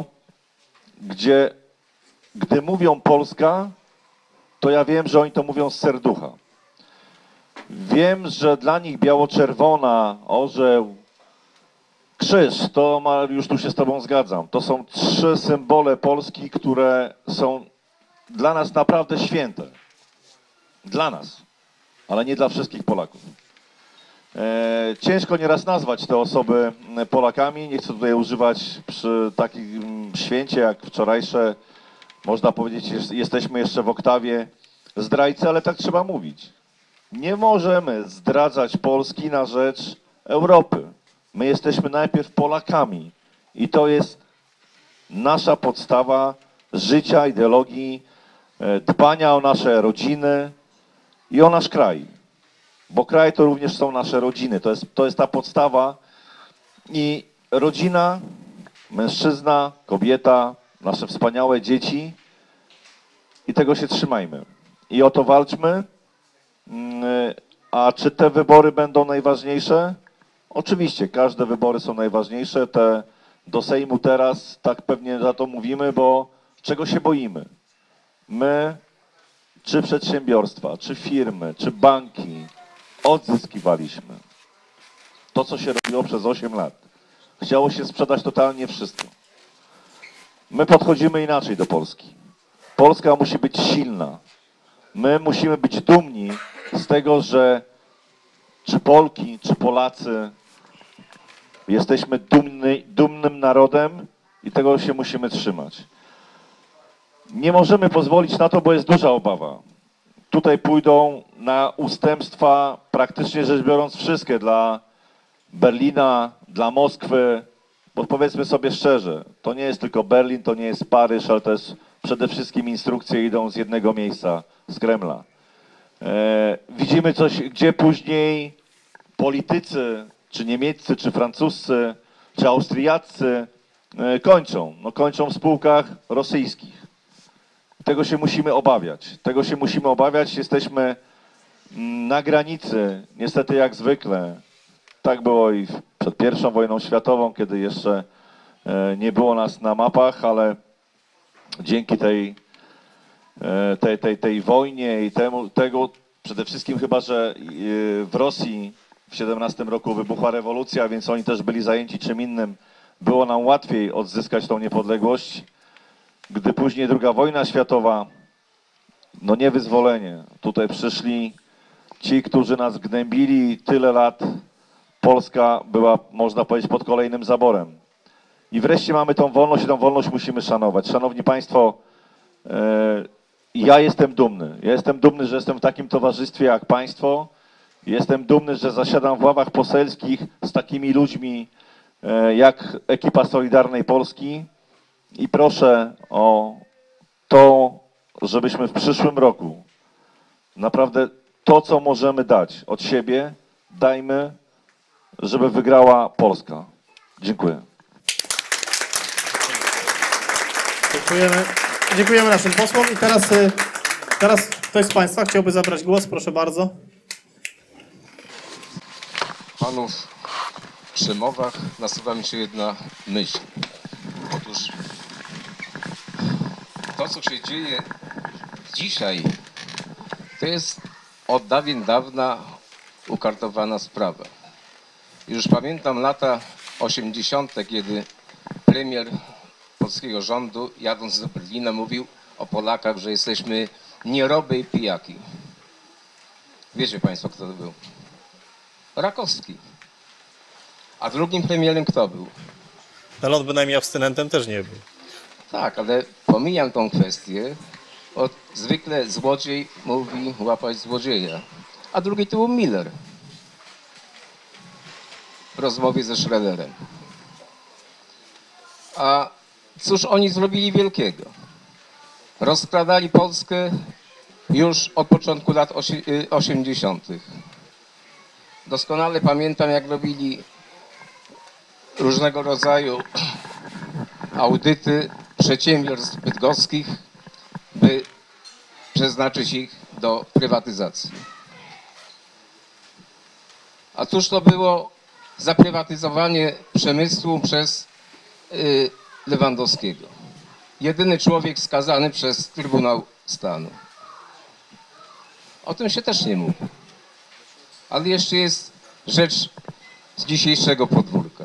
gdy mówią Polska, to ja wiem, że oni to mówią z serducha. Wiem, że dla nich biało-czerwona, orzeł, krzyż, to Mariusz, tu się z Tobą zgadzam. To są 3 symbole Polski, które są dla nas naprawdę święte. Dla nas, ale nie dla wszystkich Polaków. Ciężko nieraz nazwać te osoby Polakami. Nie chcę tutaj używać przy takim święcie jak wczorajsze. Można powiedzieć, jesteśmy jeszcze w oktawie zdrajcy, ale tak trzeba mówić. Nie możemy zdradzać Polski na rzecz Europy. My jesteśmy najpierw Polakami i to jest nasza podstawa życia, ideologii, dbania o nasze rodziny i o nasz kraj. Bo kraj to również są nasze rodziny. To jest ta podstawa i rodzina Mężczyzna, kobieta, nasze wspaniałe dzieci i tego się trzymajmy. I o to walczmy. A czy te wybory będą najważniejsze? Oczywiście, każde wybory są najważniejsze. Te do Sejmu teraz, tak pewnie za to mówimy, bo czego się boimy? My, czy przedsiębiorstwa, czy firmy, czy banki odzyskiwaliśmy to, co się robiło przez 8 lat. Chciało się sprzedać totalnie wszystko. My podchodzimy inaczej do Polski. Polska musi być silna. My musimy być dumni z tego, że czy Polki, czy Polacy jesteśmy dumnym narodem i tego się musimy trzymać. Nie możemy pozwolić na to, bo jest duża obawa. Tutaj pójdą na ustępstwa, praktycznie rzecz biorąc, wszystkie dla Berlina, dla Moskwy, bo powiedzmy sobie szczerze, to nie jest tylko Berlin, to nie jest Paryż, ale też przede wszystkim instrukcje idą z jednego miejsca, z Kremla. Widzimy coś, gdzie później politycy, czy niemieccy, czy francuscy, czy austriaccy kończą. No, kończą w spółkach rosyjskich. Tego się musimy obawiać. Tego się musimy obawiać. Jesteśmy na granicy, niestety jak zwykle. Tak było i przed I wojną światową, kiedy jeszcze nie było nas na mapach, ale dzięki tej wojnie i tego przede wszystkim chyba, że w Rosji w 17 roku wybuchła rewolucja, więc oni też byli zajęci czym innym. Było nam łatwiej odzyskać tą niepodległość. Gdy później II wojna światowa, no nie wyzwolenie. Tutaj przyszli ci, którzy nas gnębili tyle lat. Polska była, można powiedzieć, pod kolejnym zaborem. I wreszcie mamy tą wolność i tą wolność musimy szanować. Szanowni Państwo, ja jestem dumny. Ja jestem dumny, że jestem w takim towarzystwie jak Państwo. Jestem dumny, że zasiadam w ławach poselskich z takimi ludźmi jak ekipa Solidarnej Polski. I proszę o to, żebyśmy w przyszłym roku naprawdę to, co możemy dać od siebie, dajmy, żeby wygrała Polska. Dziękuję. Dziękujemy naszym posłom. I teraz ktoś z Państwa chciałby zabrać głos, proszę bardzo. Panów przemowach nasuwa mi się jedna myśl. Otóż to, co się dzieje dzisiaj, to jest od dawien dawna ukartowana sprawa. Już pamiętam lata 80., kiedy premier polskiego rządu, jadąc do Berlina, mówił o Polakach, że jesteśmy nieroby i pijaki. Wiecie Państwo, kto to był? Rakowski. A drugim premierem kto był? Ale on bynajmniej abstynentem też nie był. Tak, ale pomijam tą kwestię. Zwykle złodziej mówi łapać złodzieja. A drugi to był Miller. W rozmowie ze Schroederem. A cóż oni zrobili wielkiego? Rozkradali Polskę już od początku lat 80. Doskonale pamiętam, jak robili różnego rodzaju audyty przedsiębiorstw bydgoskich, by przeznaczyć ich do prywatyzacji. A cóż to było za prywatyzowanie przemysłu przez Lewandowskiego? Jedyny człowiek skazany przez Trybunał Stanu. O tym się też nie mówi. Ale jeszcze jest rzecz z dzisiejszego podwórka.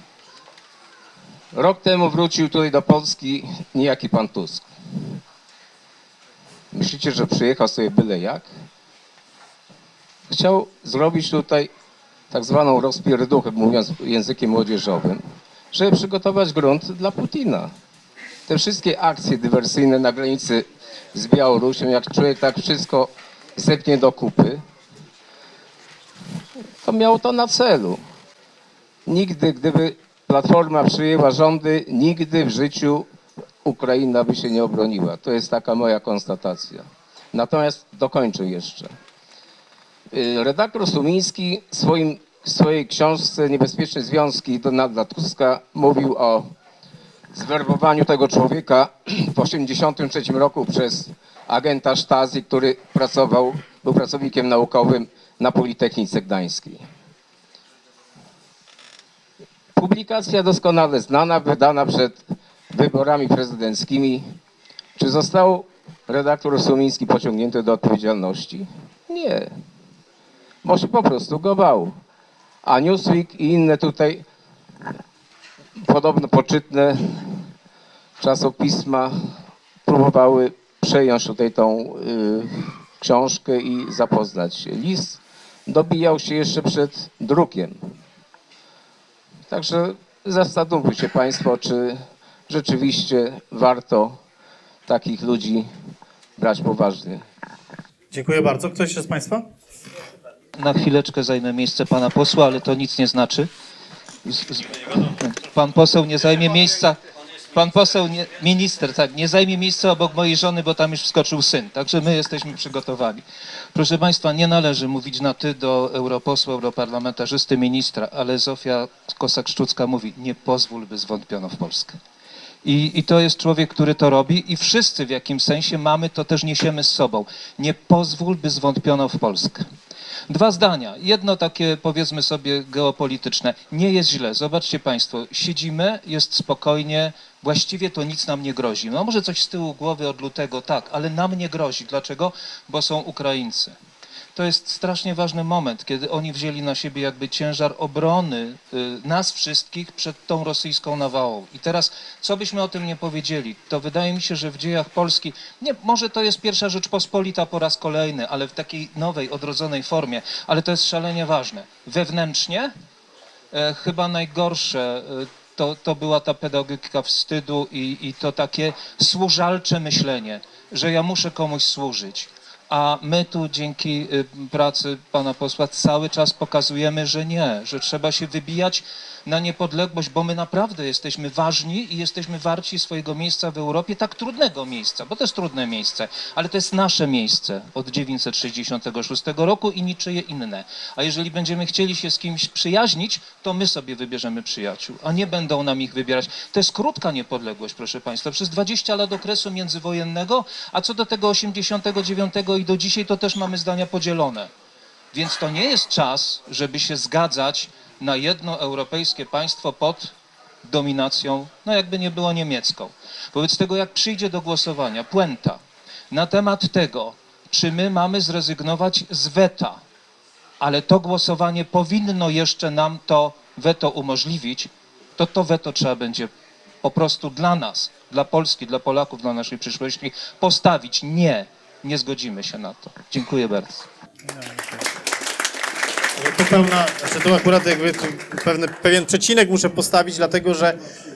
Rok temu wrócił tutaj do Polski niejaki pan Tusk. Myślicie, że przyjechał sobie byle jak? Chciał zrobić tutaj tak zwaną rozpierduchę, mówiąc językiem młodzieżowym, żeby przygotować grunt dla Putina. Te wszystkie akcje dywersyjne na granicy z Białorusią, jak człowiek tak wszystko zepnie do kupy, to miało to na celu. Nigdy, gdyby Platforma przyjęła rządy, nigdy w życiu Ukraina by się nie obroniła. To jest taka moja konstatacja. Natomiast dokończę jeszcze. Redaktor Sumiński w swojej książce Niebezpieczne związki Donalda Tuska mówił o zwerbowaniu tego człowieka w 1983 roku przez agenta Stasi, który był pracownikiem naukowym na Politechnice Gdańskiej. Publikacja doskonale znana, wydana przed wyborami prezydenckimi. Czy został redaktor Sumiński pociągnięty do odpowiedzialności? Nie. Może po prostu go bał. A Newsweek i inne tutaj podobno poczytne czasopisma próbowały przejąć tutaj tą książkę i zapoznać się. List dobijał się jeszcze przed drukiem. Także zastanówcie się Państwo, czy rzeczywiście warto takich ludzi brać poważnie. Dziękuję bardzo. Ktoś jeszcze z Państwa? Na chwileczkę zajmę miejsce pana posła, ale to nic nie znaczy. Pan poseł nie zajmie miejsca, pan poseł, minister, tak, nie zajmie miejsca obok mojej żony, bo tam już wskoczył syn, także my jesteśmy przygotowani. Proszę państwa, nie należy mówić na ty do europosła, europarlamentarzysty, ministra, ale Zofia Kosak-Szczucka mówi, nie pozwól, by zwątpiono w Polskę. I to jest człowiek, który to robi i wszyscy w jakimś sensie mamy, to też niesiemy z sobą. Nie pozwól, by zwątpiono w Polskę. Dwa zdania. Jedno takie, powiedzmy sobie, geopolityczne. Nie jest źle. Zobaczcie Państwo, siedzimy, jest spokojnie, właściwie to nic nam nie grozi. No może coś z tyłu głowy od lutego, tak, ale nam nie grozi. Dlaczego? Bo są Ukraińcy. To jest strasznie ważny moment, kiedy oni wzięli na siebie jakby ciężar obrony nas wszystkich przed tą rosyjską nawałą. I teraz, co byśmy o tym nie powiedzieli, to wydaje mi się, że w dziejach Polski, nie, może to jest pierwsza Rzeczpospolita po raz kolejny, ale w takiej nowej, odrodzonej formie, ale to jest szalenie ważne. Wewnętrznie chyba najgorsze to była ta pedagogika wstydu i to takie służalcze myślenie, że ja muszę komuś służyć. A my tu dzięki pracy pana posła cały czas pokazujemy, że nie, że trzeba się wybijać na niepodległość, bo my naprawdę jesteśmy ważni i jesteśmy warci swojego miejsca w Europie, tak trudnego miejsca, bo to jest trudne miejsce, ale to jest nasze miejsce od 1966 roku i niczyje inne. A jeżeli będziemy chcieli się z kimś przyjaźnić, to my sobie wybierzemy przyjaciół, a nie będą nam ich wybierać. To jest krótka niepodległość, proszę państwa, przez 20 lat okresu międzywojennego, a co do tego 89 i do dzisiaj, to też mamy zdania podzielone. Więc to nie jest czas, żeby się zgadzać na jedno europejskie państwo pod dominacją, no jakby nie było niemiecką. Wobec tego, jak przyjdzie do głosowania, puenta na temat tego, czy my mamy zrezygnować z weta, ale to głosowanie powinno jeszcze nam to weto umożliwić, to weto trzeba będzie po prostu dla nas, dla Polski, dla Polaków, dla naszej przyszłości postawić. Nie zgodzimy się na to. Dziękuję bardzo. To pełna, znaczy to akurat jakby pewien przecinek muszę postawić, dlatego że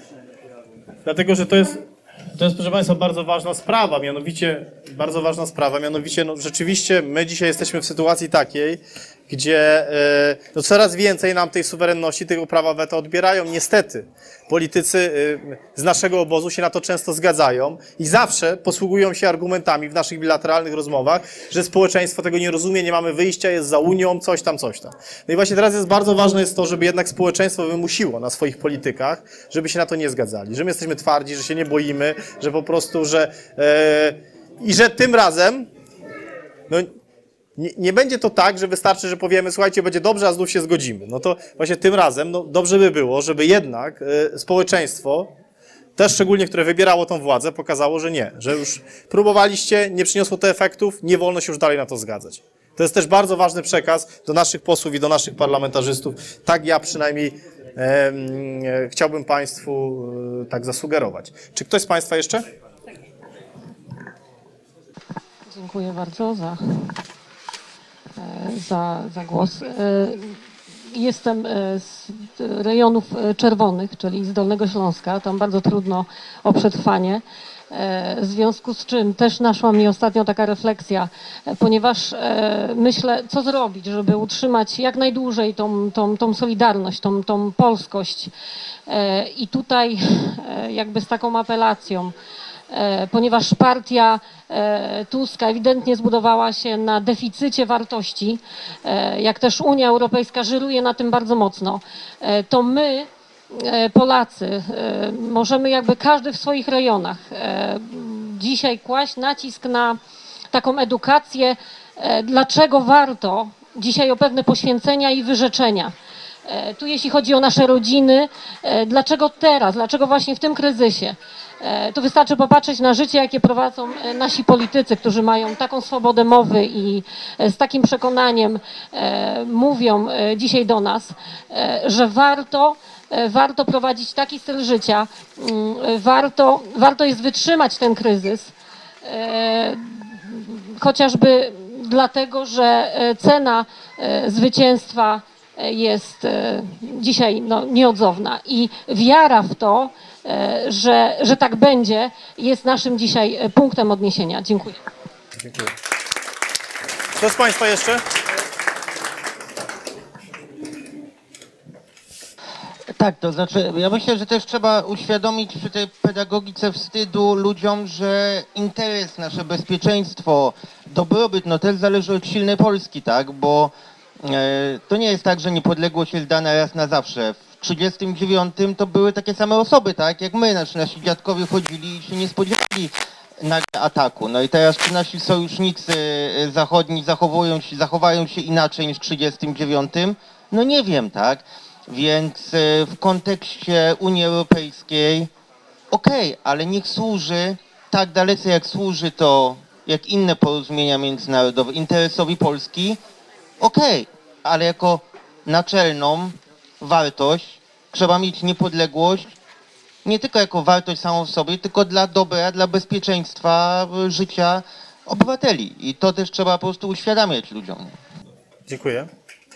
to jest, proszę Państwa, bardzo ważna sprawa, mianowicie no, rzeczywiście my dzisiaj jesteśmy w sytuacji takiej, gdzie no, coraz więcej nam tej suwerenności, tego prawa weta odbierają. Niestety, politycy z naszego obozu się na to często zgadzają i zawsze posługują się argumentami w naszych bilateralnych rozmowach, że społeczeństwo tego nie rozumie, nie mamy wyjścia, jest za Unią, coś tam. No i właśnie teraz jest bardzo ważne jest to, żeby jednak społeczeństwo wymusiło na swoich politykach, żeby się na to nie zgadzali, że my jesteśmy twardzi, że się nie boimy, że po prostu, i że tym razem no, nie będzie to tak, że wystarczy, że powiemy, słuchajcie, będzie dobrze, a znów się zgodzimy. No to właśnie tym razem no, dobrze by było, żeby jednak społeczeństwo, też szczególnie, które wybierało tą władzę, pokazało, że nie, że już próbowaliście, nie przyniosło to efektów, nie wolno się już dalej na to zgadzać. To jest też bardzo ważny przekaz do naszych posłów i do naszych parlamentarzystów. Tak ja przynajmniej chciałbym Państwu tak zasugerować. Czy ktoś z Państwa jeszcze? Dziękuję bardzo za głos. Jestem z rejonów czerwonych, czyli z Dolnego Śląska. Tam bardzo trudno o przetrwanie. W związku z czym też naszła mi ostatnio taka refleksja, ponieważ myślę, co zrobić, żeby utrzymać jak najdłużej tą solidarność, tą polskość. I tutaj jakby z taką apelacją, ponieważ partia Tuska ewidentnie zbudowała się na deficycie wartości, jak też Unia Europejska żyruje na tym bardzo mocno, to my Polacy, możemy jakby każdy w swoich rejonach dzisiaj kłaść nacisk na taką edukację, dlaczego warto dzisiaj o pewne poświęcenia i wyrzeczenia. Tu jeśli chodzi o nasze rodziny, dlaczego teraz, dlaczego właśnie w tym kryzysie? Tu wystarczy popatrzeć na życie, jakie prowadzą nasi politycy, którzy mają taką swobodę mowy i z takim przekonaniem mówią dzisiaj do nas, że warto prowadzić taki styl życia, warto jest wytrzymać ten kryzys, chociażby dlatego, że cena zwycięstwa jest dzisiaj nieodzowna i wiara w to, że tak będzie, jest naszym dzisiaj punktem odniesienia. Dziękuję. Dziękuję. Kto z Państwa jeszcze? Tak, to znaczy, ja myślę, że też trzeba uświadomić przy tej pedagogice wstydu ludziom, że interes, nasze bezpieczeństwo, dobrobyt, no też zależy od silnej Polski, tak, bo to nie jest tak, że niepodległość jest dana raz na zawsze. W 1939 to były takie same osoby, tak, jak my, nasi dziadkowie chodzili i się nie spodziewali nagle ataku. No i teraz czy nasi sojusznicy zachodni zachowają się inaczej niż w 1939? No nie wiem, tak. Więc w kontekście Unii Europejskiej okej, ale niech służy tak dalece jak służy to, jak inne porozumienia międzynarodowe, interesowi Polski, okej, ale jako naczelną wartość trzeba mieć niepodległość nie tylko jako wartość samą w sobie, tylko dla dobra, dla bezpieczeństwa życia obywateli. I to też trzeba po prostu uświadamiać ludziom. Dziękuję.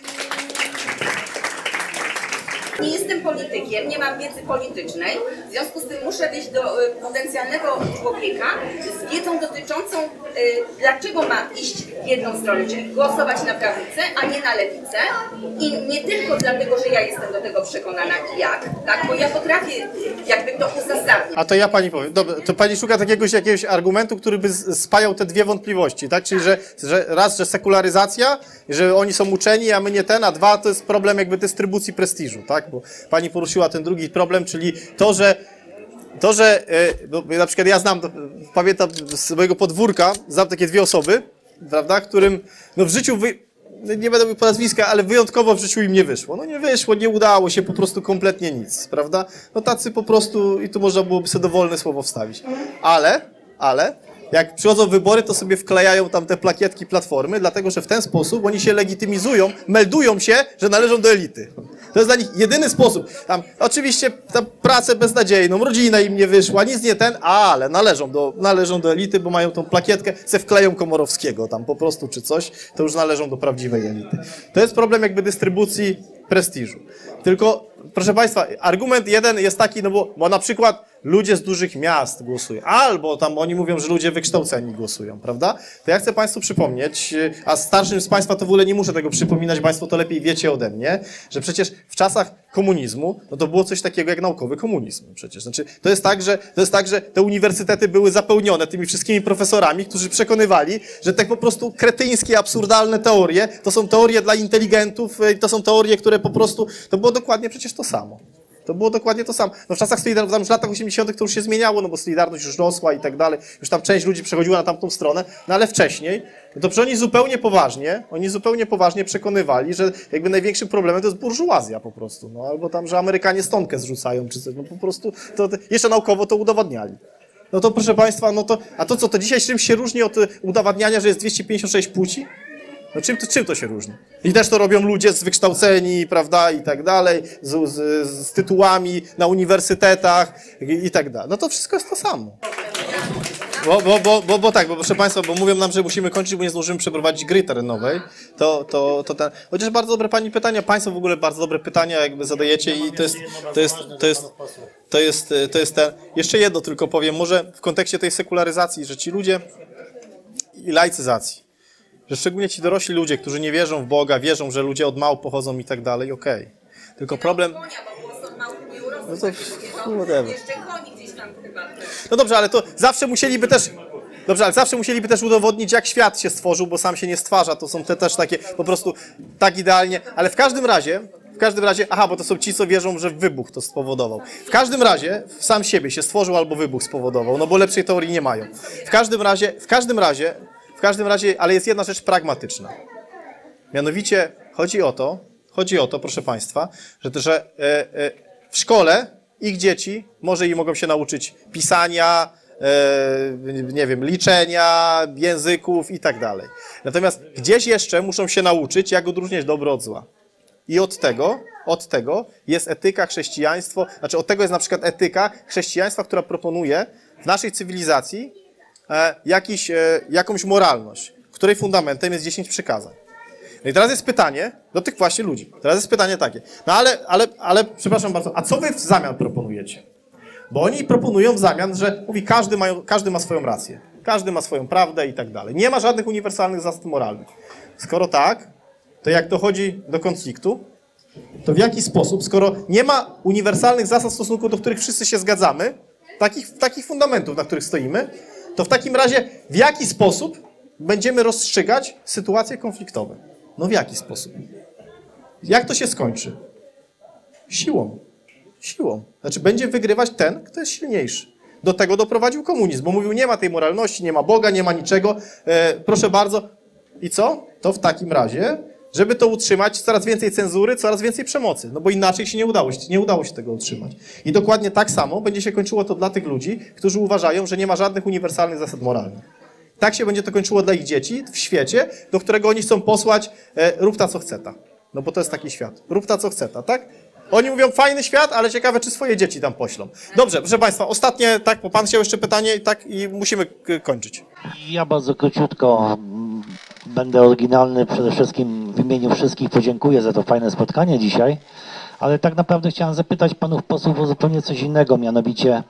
Nie jestem politykiem, nie mam wiedzy politycznej, w związku z tym muszę wejść do potencjalnego człowieka z wiedzą dotyczącą, dlaczego ma iść w jedną stronę, czyli głosować na prawicę, a nie na lewicę. I nie tylko dlatego, że ja jestem do tego przekonana i jak, tak? Bo ja potrafię jakby to uzasadnić. A to ja pani powiem. Dobra, to pani szuka jakiegoś argumentu, który by spajał te dwie wątpliwości, tak? Czyli, że raz, że sekularyzacja, że oni są uczeni, a my nie ten, a dwa, to jest problem jakby dystrybucji prestiżu, tak? Bo pani poruszyła ten drugi problem, czyli to, że no, na przykład ja pamiętam z mojego podwórka, znam takie dwie osoby, prawda, którym no w życiu, nie będę mówił po nazwiska, ale wyjątkowo w życiu im nie wyszło. No nie wyszło, nie udało się po prostu kompletnie nic, prawda? No tacy po prostu, i tu można byłoby sobie dowolne słowo wstawić. Ale, jak przychodzą wybory, to sobie wklejają tam te plakietki Platformy, dlatego że w ten sposób oni się legitymizują, meldują się, że należą do elity. To jest dla nich jedyny sposób. Tam oczywiście tam pracę beznadziejną, rodzina im nie wyszła, nic nie ten, ale należą do elity, bo mają tą plakietkę, se wkleją Komorowskiego tam po prostu czy coś, to już należą do prawdziwej elity. To jest problem jakby dystrybucji prestiżu. Tylko, proszę Państwa, argument jeden jest taki, no bo na przykład ludzie z dużych miast głosują, albo tam oni mówią, że ludzie wykształceni głosują, prawda? To ja chcę Państwu przypomnieć, a starszym z Państwa to w ogóle nie muszę tego przypominać, Państwo to lepiej wiecie ode mnie, że przecież w czasach komunizmu, no to było coś takiego jak naukowy komunizm przecież. Znaczy, to jest tak, że te uniwersytety były zapełnione tymi wszystkimi profesorami, którzy przekonywali, że te po prostu kretyńskie, absurdalne teorie, to są teorie dla inteligentów, to są teorie, które po prostu, to było dokładnie przecież to samo. To było dokładnie to samo. No w czasach Solidarności, w latach 80. to już się zmieniało, no bo Solidarność już rosła i tak dalej. Już tam część ludzi przechodziła na tamtą stronę, no ale wcześniej, no to przecież oni zupełnie poważnie przekonywali, że jakby największym problemem to jest burżuazja po prostu. No albo tam, że Amerykanie stonkę zrzucają, czy coś, no po prostu, to jeszcze naukowo to udowadniali. No to proszę Państwa, no to, a to co, to dzisiaj czymś się różni od udowadniania, że jest 256 płci? No czym to się różni? I też to robią ludzie wykształceni, prawda, i tak dalej, z tytułami na uniwersytetach i tak dalej. No to wszystko jest to samo. Bo proszę Państwa, bo mówią nam, że musimy kończyć, bo nie zdążymy przeprowadzić gry terenowej, to ten... Chociaż bardzo dobre pani pytania, Państwo w ogóle bardzo dobre pytania jakby zadajecie i to jest ten... Jeszcze jedno tylko powiem, może w kontekście tej sekularyzacji, że ci ludzie i laicyzacji, że szczególnie ci dorośli ludzie, którzy nie wierzą w Boga, wierzą, że ludzie od małp pochodzą i tak dalej, okej. Tylko problem... No to whatever. No dobrze, ale to zawsze musieliby też... Dobrze, ale zawsze musieliby też udowodnić, jak świat się stworzył, bo sam się nie stwarza. To są te też takie po prostu tak idealnie. Ale w każdym razie każdym razie, aha, bo to są ci, co wierzą, że wybuch to spowodował. W każdym razie sam siebie się stworzył albo wybuch spowodował, no bo lepszej teorii nie mają. W każdym razie, ale jest jedna rzecz pragmatyczna. Mianowicie chodzi o to, proszę Państwa, że w szkole ich dzieci może i mogą się nauczyć pisania, nie wiem, liczenia, języków i tak dalej. Natomiast gdzieś jeszcze muszą się nauczyć, jak odróżniać dobro od zła. I od tego jest etyka, chrześcijaństwo, znaczy od tego jest na przykład etyka chrześcijaństwa, która proponuje w naszej cywilizacji jakąś moralność, której fundamentem jest 10 przykazań. No i teraz jest pytanie do tych właśnie ludzi. Teraz jest pytanie takie, no ale przepraszam bardzo, a co wy w zamian proponujecie? Bo oni proponują w zamian, że mówi, każdy ma swoją rację, każdy ma swoją prawdę i tak dalej. Nie ma żadnych uniwersalnych zasad moralnych. Skoro tak, to jak dochodzi do konfliktu, to w jaki sposób, skoro nie ma uniwersalnych zasad w stosunku do których wszyscy się zgadzamy, takich fundamentów, na których stoimy, to w takim razie w jaki sposób będziemy rozstrzygać sytuacje konfliktowe? No w jaki sposób? Jak to się skończy? Siłą. Siłą. Znaczy będzie wygrywać ten, kto jest silniejszy. Do tego doprowadził komunizm, bo mówił, nie ma tej moralności, nie ma Boga, nie ma niczego. Proszę bardzo. I co? To w takim razie, żeby to utrzymać, coraz więcej cenzury, coraz więcej przemocy. No bo inaczej się nie udało się tego utrzymać. I dokładnie tak samo będzie się kończyło to dla tych ludzi, którzy uważają, że nie ma żadnych uniwersalnych zasad moralnych. Tak się będzie to kończyło dla ich dzieci w świecie, do którego oni chcą posłać rób ta, co chce ta. No bo to jest taki świat. Rób ta, co chce ta, tak? Oni mówią, fajny świat, ale ciekawe, czy swoje dzieci tam poślą. Dobrze, proszę Państwa, ostatnie, tak, bo Pan chciał jeszcze pytanie i musimy kończyć. Ja bardzo króciutko będę oryginalny. Przede wszystkim w imieniu wszystkich podziękuję za to fajne spotkanie dzisiaj, ale tak naprawdę chciałem zapytać panów posłów o zupełnie coś innego, mianowicie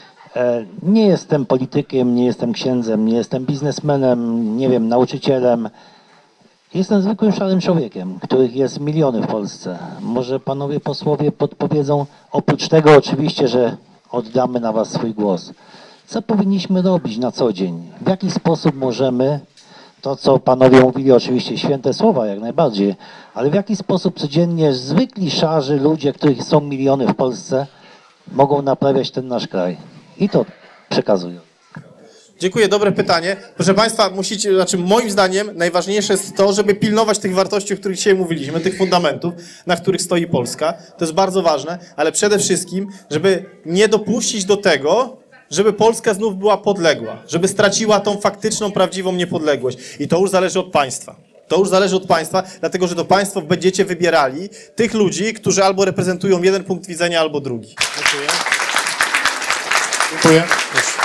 nie jestem politykiem, nie jestem księdzem, nie jestem biznesmenem, nie wiem, nauczycielem. Jestem zwykłym szarym człowiekiem, których jest miliony w Polsce. Może panowie posłowie podpowiedzą, oprócz tego oczywiście, że oddamy na was swój głos. Co powinniśmy robić na co dzień? W jaki sposób możemy, to co panowie mówili, oczywiście święte słowa jak najbardziej, ale w jaki sposób codziennie zwykli szarzy ludzie, których są miliony w Polsce, mogą naprawiać ten nasz kraj? I to przekazuję. Dziękuję, dobre pytanie. Proszę Państwa, moim zdaniem najważniejsze jest to, żeby pilnować tych wartości, o których dzisiaj mówiliśmy, tych fundamentów, na których stoi Polska. To jest bardzo ważne, ale przede wszystkim, żeby nie dopuścić do tego, żeby Polska znów była podległa, żeby straciła tą faktyczną, prawdziwą niepodległość. I to już zależy od państwa. To już zależy od państwa, dlatego że do państwa będziecie wybierali tych ludzi, którzy albo reprezentują jeden punkt widzenia, albo drugi. Dziękuję. Dziękuję.